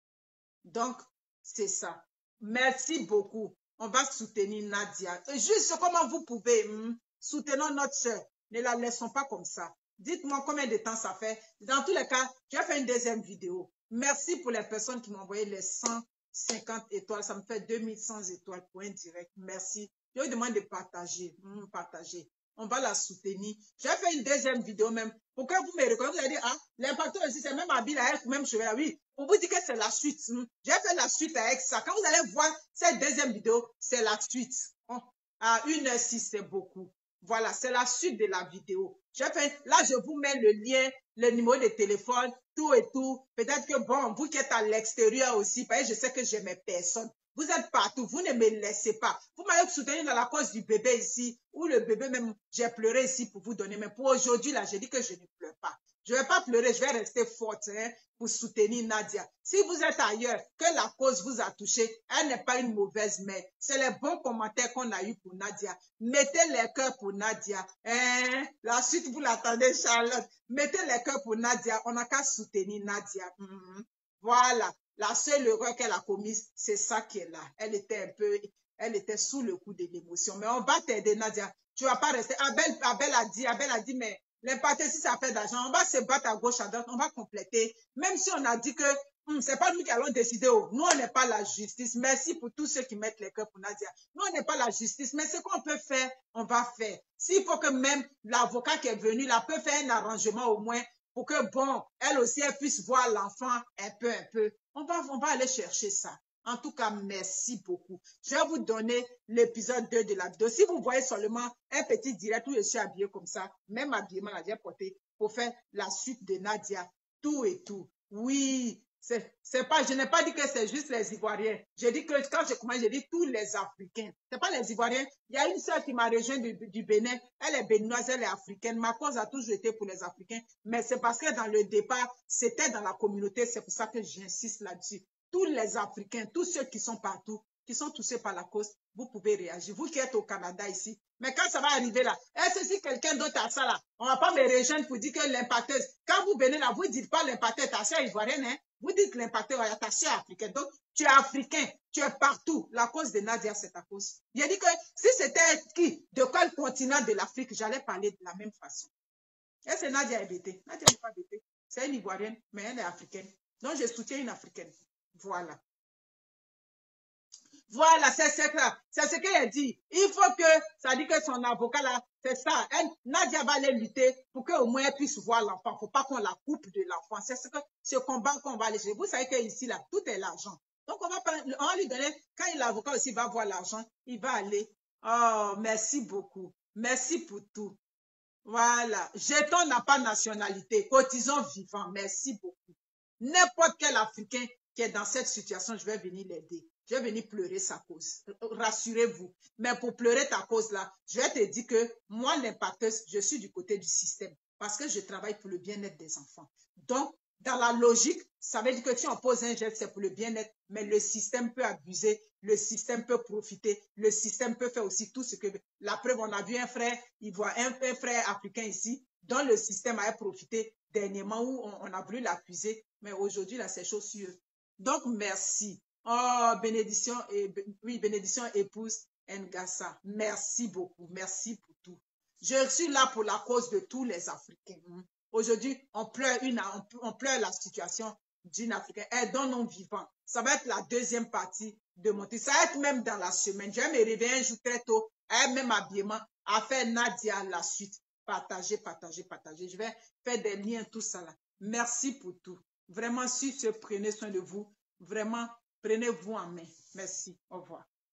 Donc, c'est ça. Merci beaucoup. On va soutenir Nadia. Juste comment vous pouvez, soutenons notre soeur. Ne la laissons pas comme ça. Dites-moi combien de temps ça fait. Dans tous les cas, j'ai fait une deuxième vidéo. Merci pour les personnes qui m'ont envoyé les 150 étoiles. Ça me fait 2100 étoiles pour un direct. Merci. Je vous demande de partager. Partager. On va la soutenir. J'ai fait une deuxième vidéo même. Pour que vous me reconnaissiez, vous allez dire, ah, l'impacteur aussi, c'est même habile avec même cheveux. Oui, pour vous dire que c'est la suite. J'ai fait la suite avec ça. Quand vous allez voir cette deuxième vidéo, c'est la suite. À 1h06, c'est beaucoup. Voilà, c'est la suite de la vidéo. Là, je vous mets le lien, le numéro de téléphone, tout et tout. Peut-être que, bon, vous qui êtes à l'extérieur aussi, parce que je sais que je n'aime personne. Vous êtes partout, vous ne me laissez pas. Vous m'avez soutenu dans la cause du bébé ici, ou le bébé même, j'ai pleuré ici pour vous donner. Mais pour aujourd'hui, là, j'ai dit que je ne pleure pas. Je ne vais pas pleurer, je vais rester forte pour soutenir Nadia. Si vous êtes ailleurs, que la cause vous a touché, elle n'est pas une mauvaise mère. C'est les bons commentaires qu'on a eu pour Nadia. Mettez les cœurs pour Nadia. La suite, vous l'attendez, Charlotte. Mettez les cœurs pour Nadia. On n'a qu'à soutenir Nadia. Voilà. La seule erreur qu'elle a commise, c'est ça qui est là. Elle était sous le coup de l'émotion. Mais on va t'aider, Nadia. Tu ne vas pas rester. Abel a dit, mais l'impact, si ça fait d'argent, on va se battre à gauche, à droite, on va compléter. Même si on a dit que c'est pas nous qui allons décider. Nous, on n'est pas la justice. Merci pour tous ceux qui mettent les cœurs pour Nadia. Nous, on n'est pas la justice. Mais ce qu'on peut faire, on va faire. S'il faut que même l'avocat qui est venu là peut faire un arrangement au moins pour que, bon, elle aussi, elle puisse voir l'enfant un peu. On va aller chercher ça. En tout cas, merci beaucoup. Je vais vous donner l'épisode 2 de la vidéo. Si vous voyez seulement un petit direct où je suis habillée comme ça, même habillement, là, j'ai porté pour faire la suite de Nadia, tout et tout. Oui, je n'ai pas dit que c'est juste les Ivoiriens. J'ai dit que quand je commence, j'ai dit tous les Africains. C'est pas les Ivoiriens. Il y a une sœur qui m'a rejoint du Bénin. Elle est béninoise, elle est africaine. Ma cause a toujours été pour les Africains. Mais c'est parce que dans le départ, c'était dans la communauté. C'est pour ça que j'insiste là-dessus. Tous les Africains, tous ceux qui sont partout, qui sont touchés par la cause, vous pouvez réagir. Vous qui êtes au Canada ici. Mais quand ça va arriver là, est-ce si quelqu'un d'autre a ça là, on ne va pas me rejoindre pour dire que l'impacteuse, quand vous venez là, vous ne dites pas l'impacteuse, ta sœur ivoirienne, hein? Vous dites que l'impacteur est ta sœur africaine. Donc, tu es africain, tu es partout. La cause de Nadia, c'est ta cause. Il a dit que si c'était qui, de quel continent de l'Afrique, j'allais parler de la même façon. Et c'est Nadia est bêtée. Nadia n'est pas bêtée. C'est une ivoirienne, mais elle est africaine. Donc, je soutiens une africaine. Voilà. Voilà, c'est ce qu'elle a dit. Il faut que, ça dit que son avocat là, c'est ça. Nadia va aller lutter pour qu'au moins elle puisse voir l'enfant. Il ne faut pas qu'on la coupe de l'enfant. C'est ce combat qu'on va aller chercher. Vous savez qu'ici là, tout est l'argent. Donc on va lui donner, quand l'avocat aussi va voir l'argent, il va aller. Oh, merci beaucoup. Merci pour tout. Voilà. Jeton n'a pas nationalité. Cotisons vivants. Merci beaucoup. N'importe quel Africain qui est dans cette situation, je vais venir l'aider. Je vais venir pleurer sa cause. Rassurez-vous. Mais pour pleurer ta cause là, je vais te dire que moi, l'impacteuse, je suis du côté du système. Parce que je travaille pour le bien-être des enfants. Donc, dans la logique, ça veut dire que si on pose un geste, c'est pour le bien-être, mais le système peut abuser, le système peut profiter, le système peut faire aussi tout ce que... La preuve, on a vu un frère, il voit un frère africain ici, dont le système a profité dernièrement où on a voulu l'accuser, mais aujourd'hui, là, c'est chose sûre. Donc, merci. Oh, bénédiction, oui, bénédiction épouse. Ngassa, merci beaucoup. Merci pour tout. Je suis là pour la cause de tous les Africains. Aujourd'hui, on pleure la situation d'une Africaine. Aidons-nous vivants. Ça va être la deuxième partie de mon titre. Ça va être même dans la semaine. Je vais me réveiller un jour très tôt, même habillement, à faire Nadia la suite. Partagez, partagez, partagez. Je vais faire des liens, tout ça là. Merci pour tout. Vraiment, sur ce, prenez soin de vous. Vraiment, prenez-vous en main. Merci. Au revoir.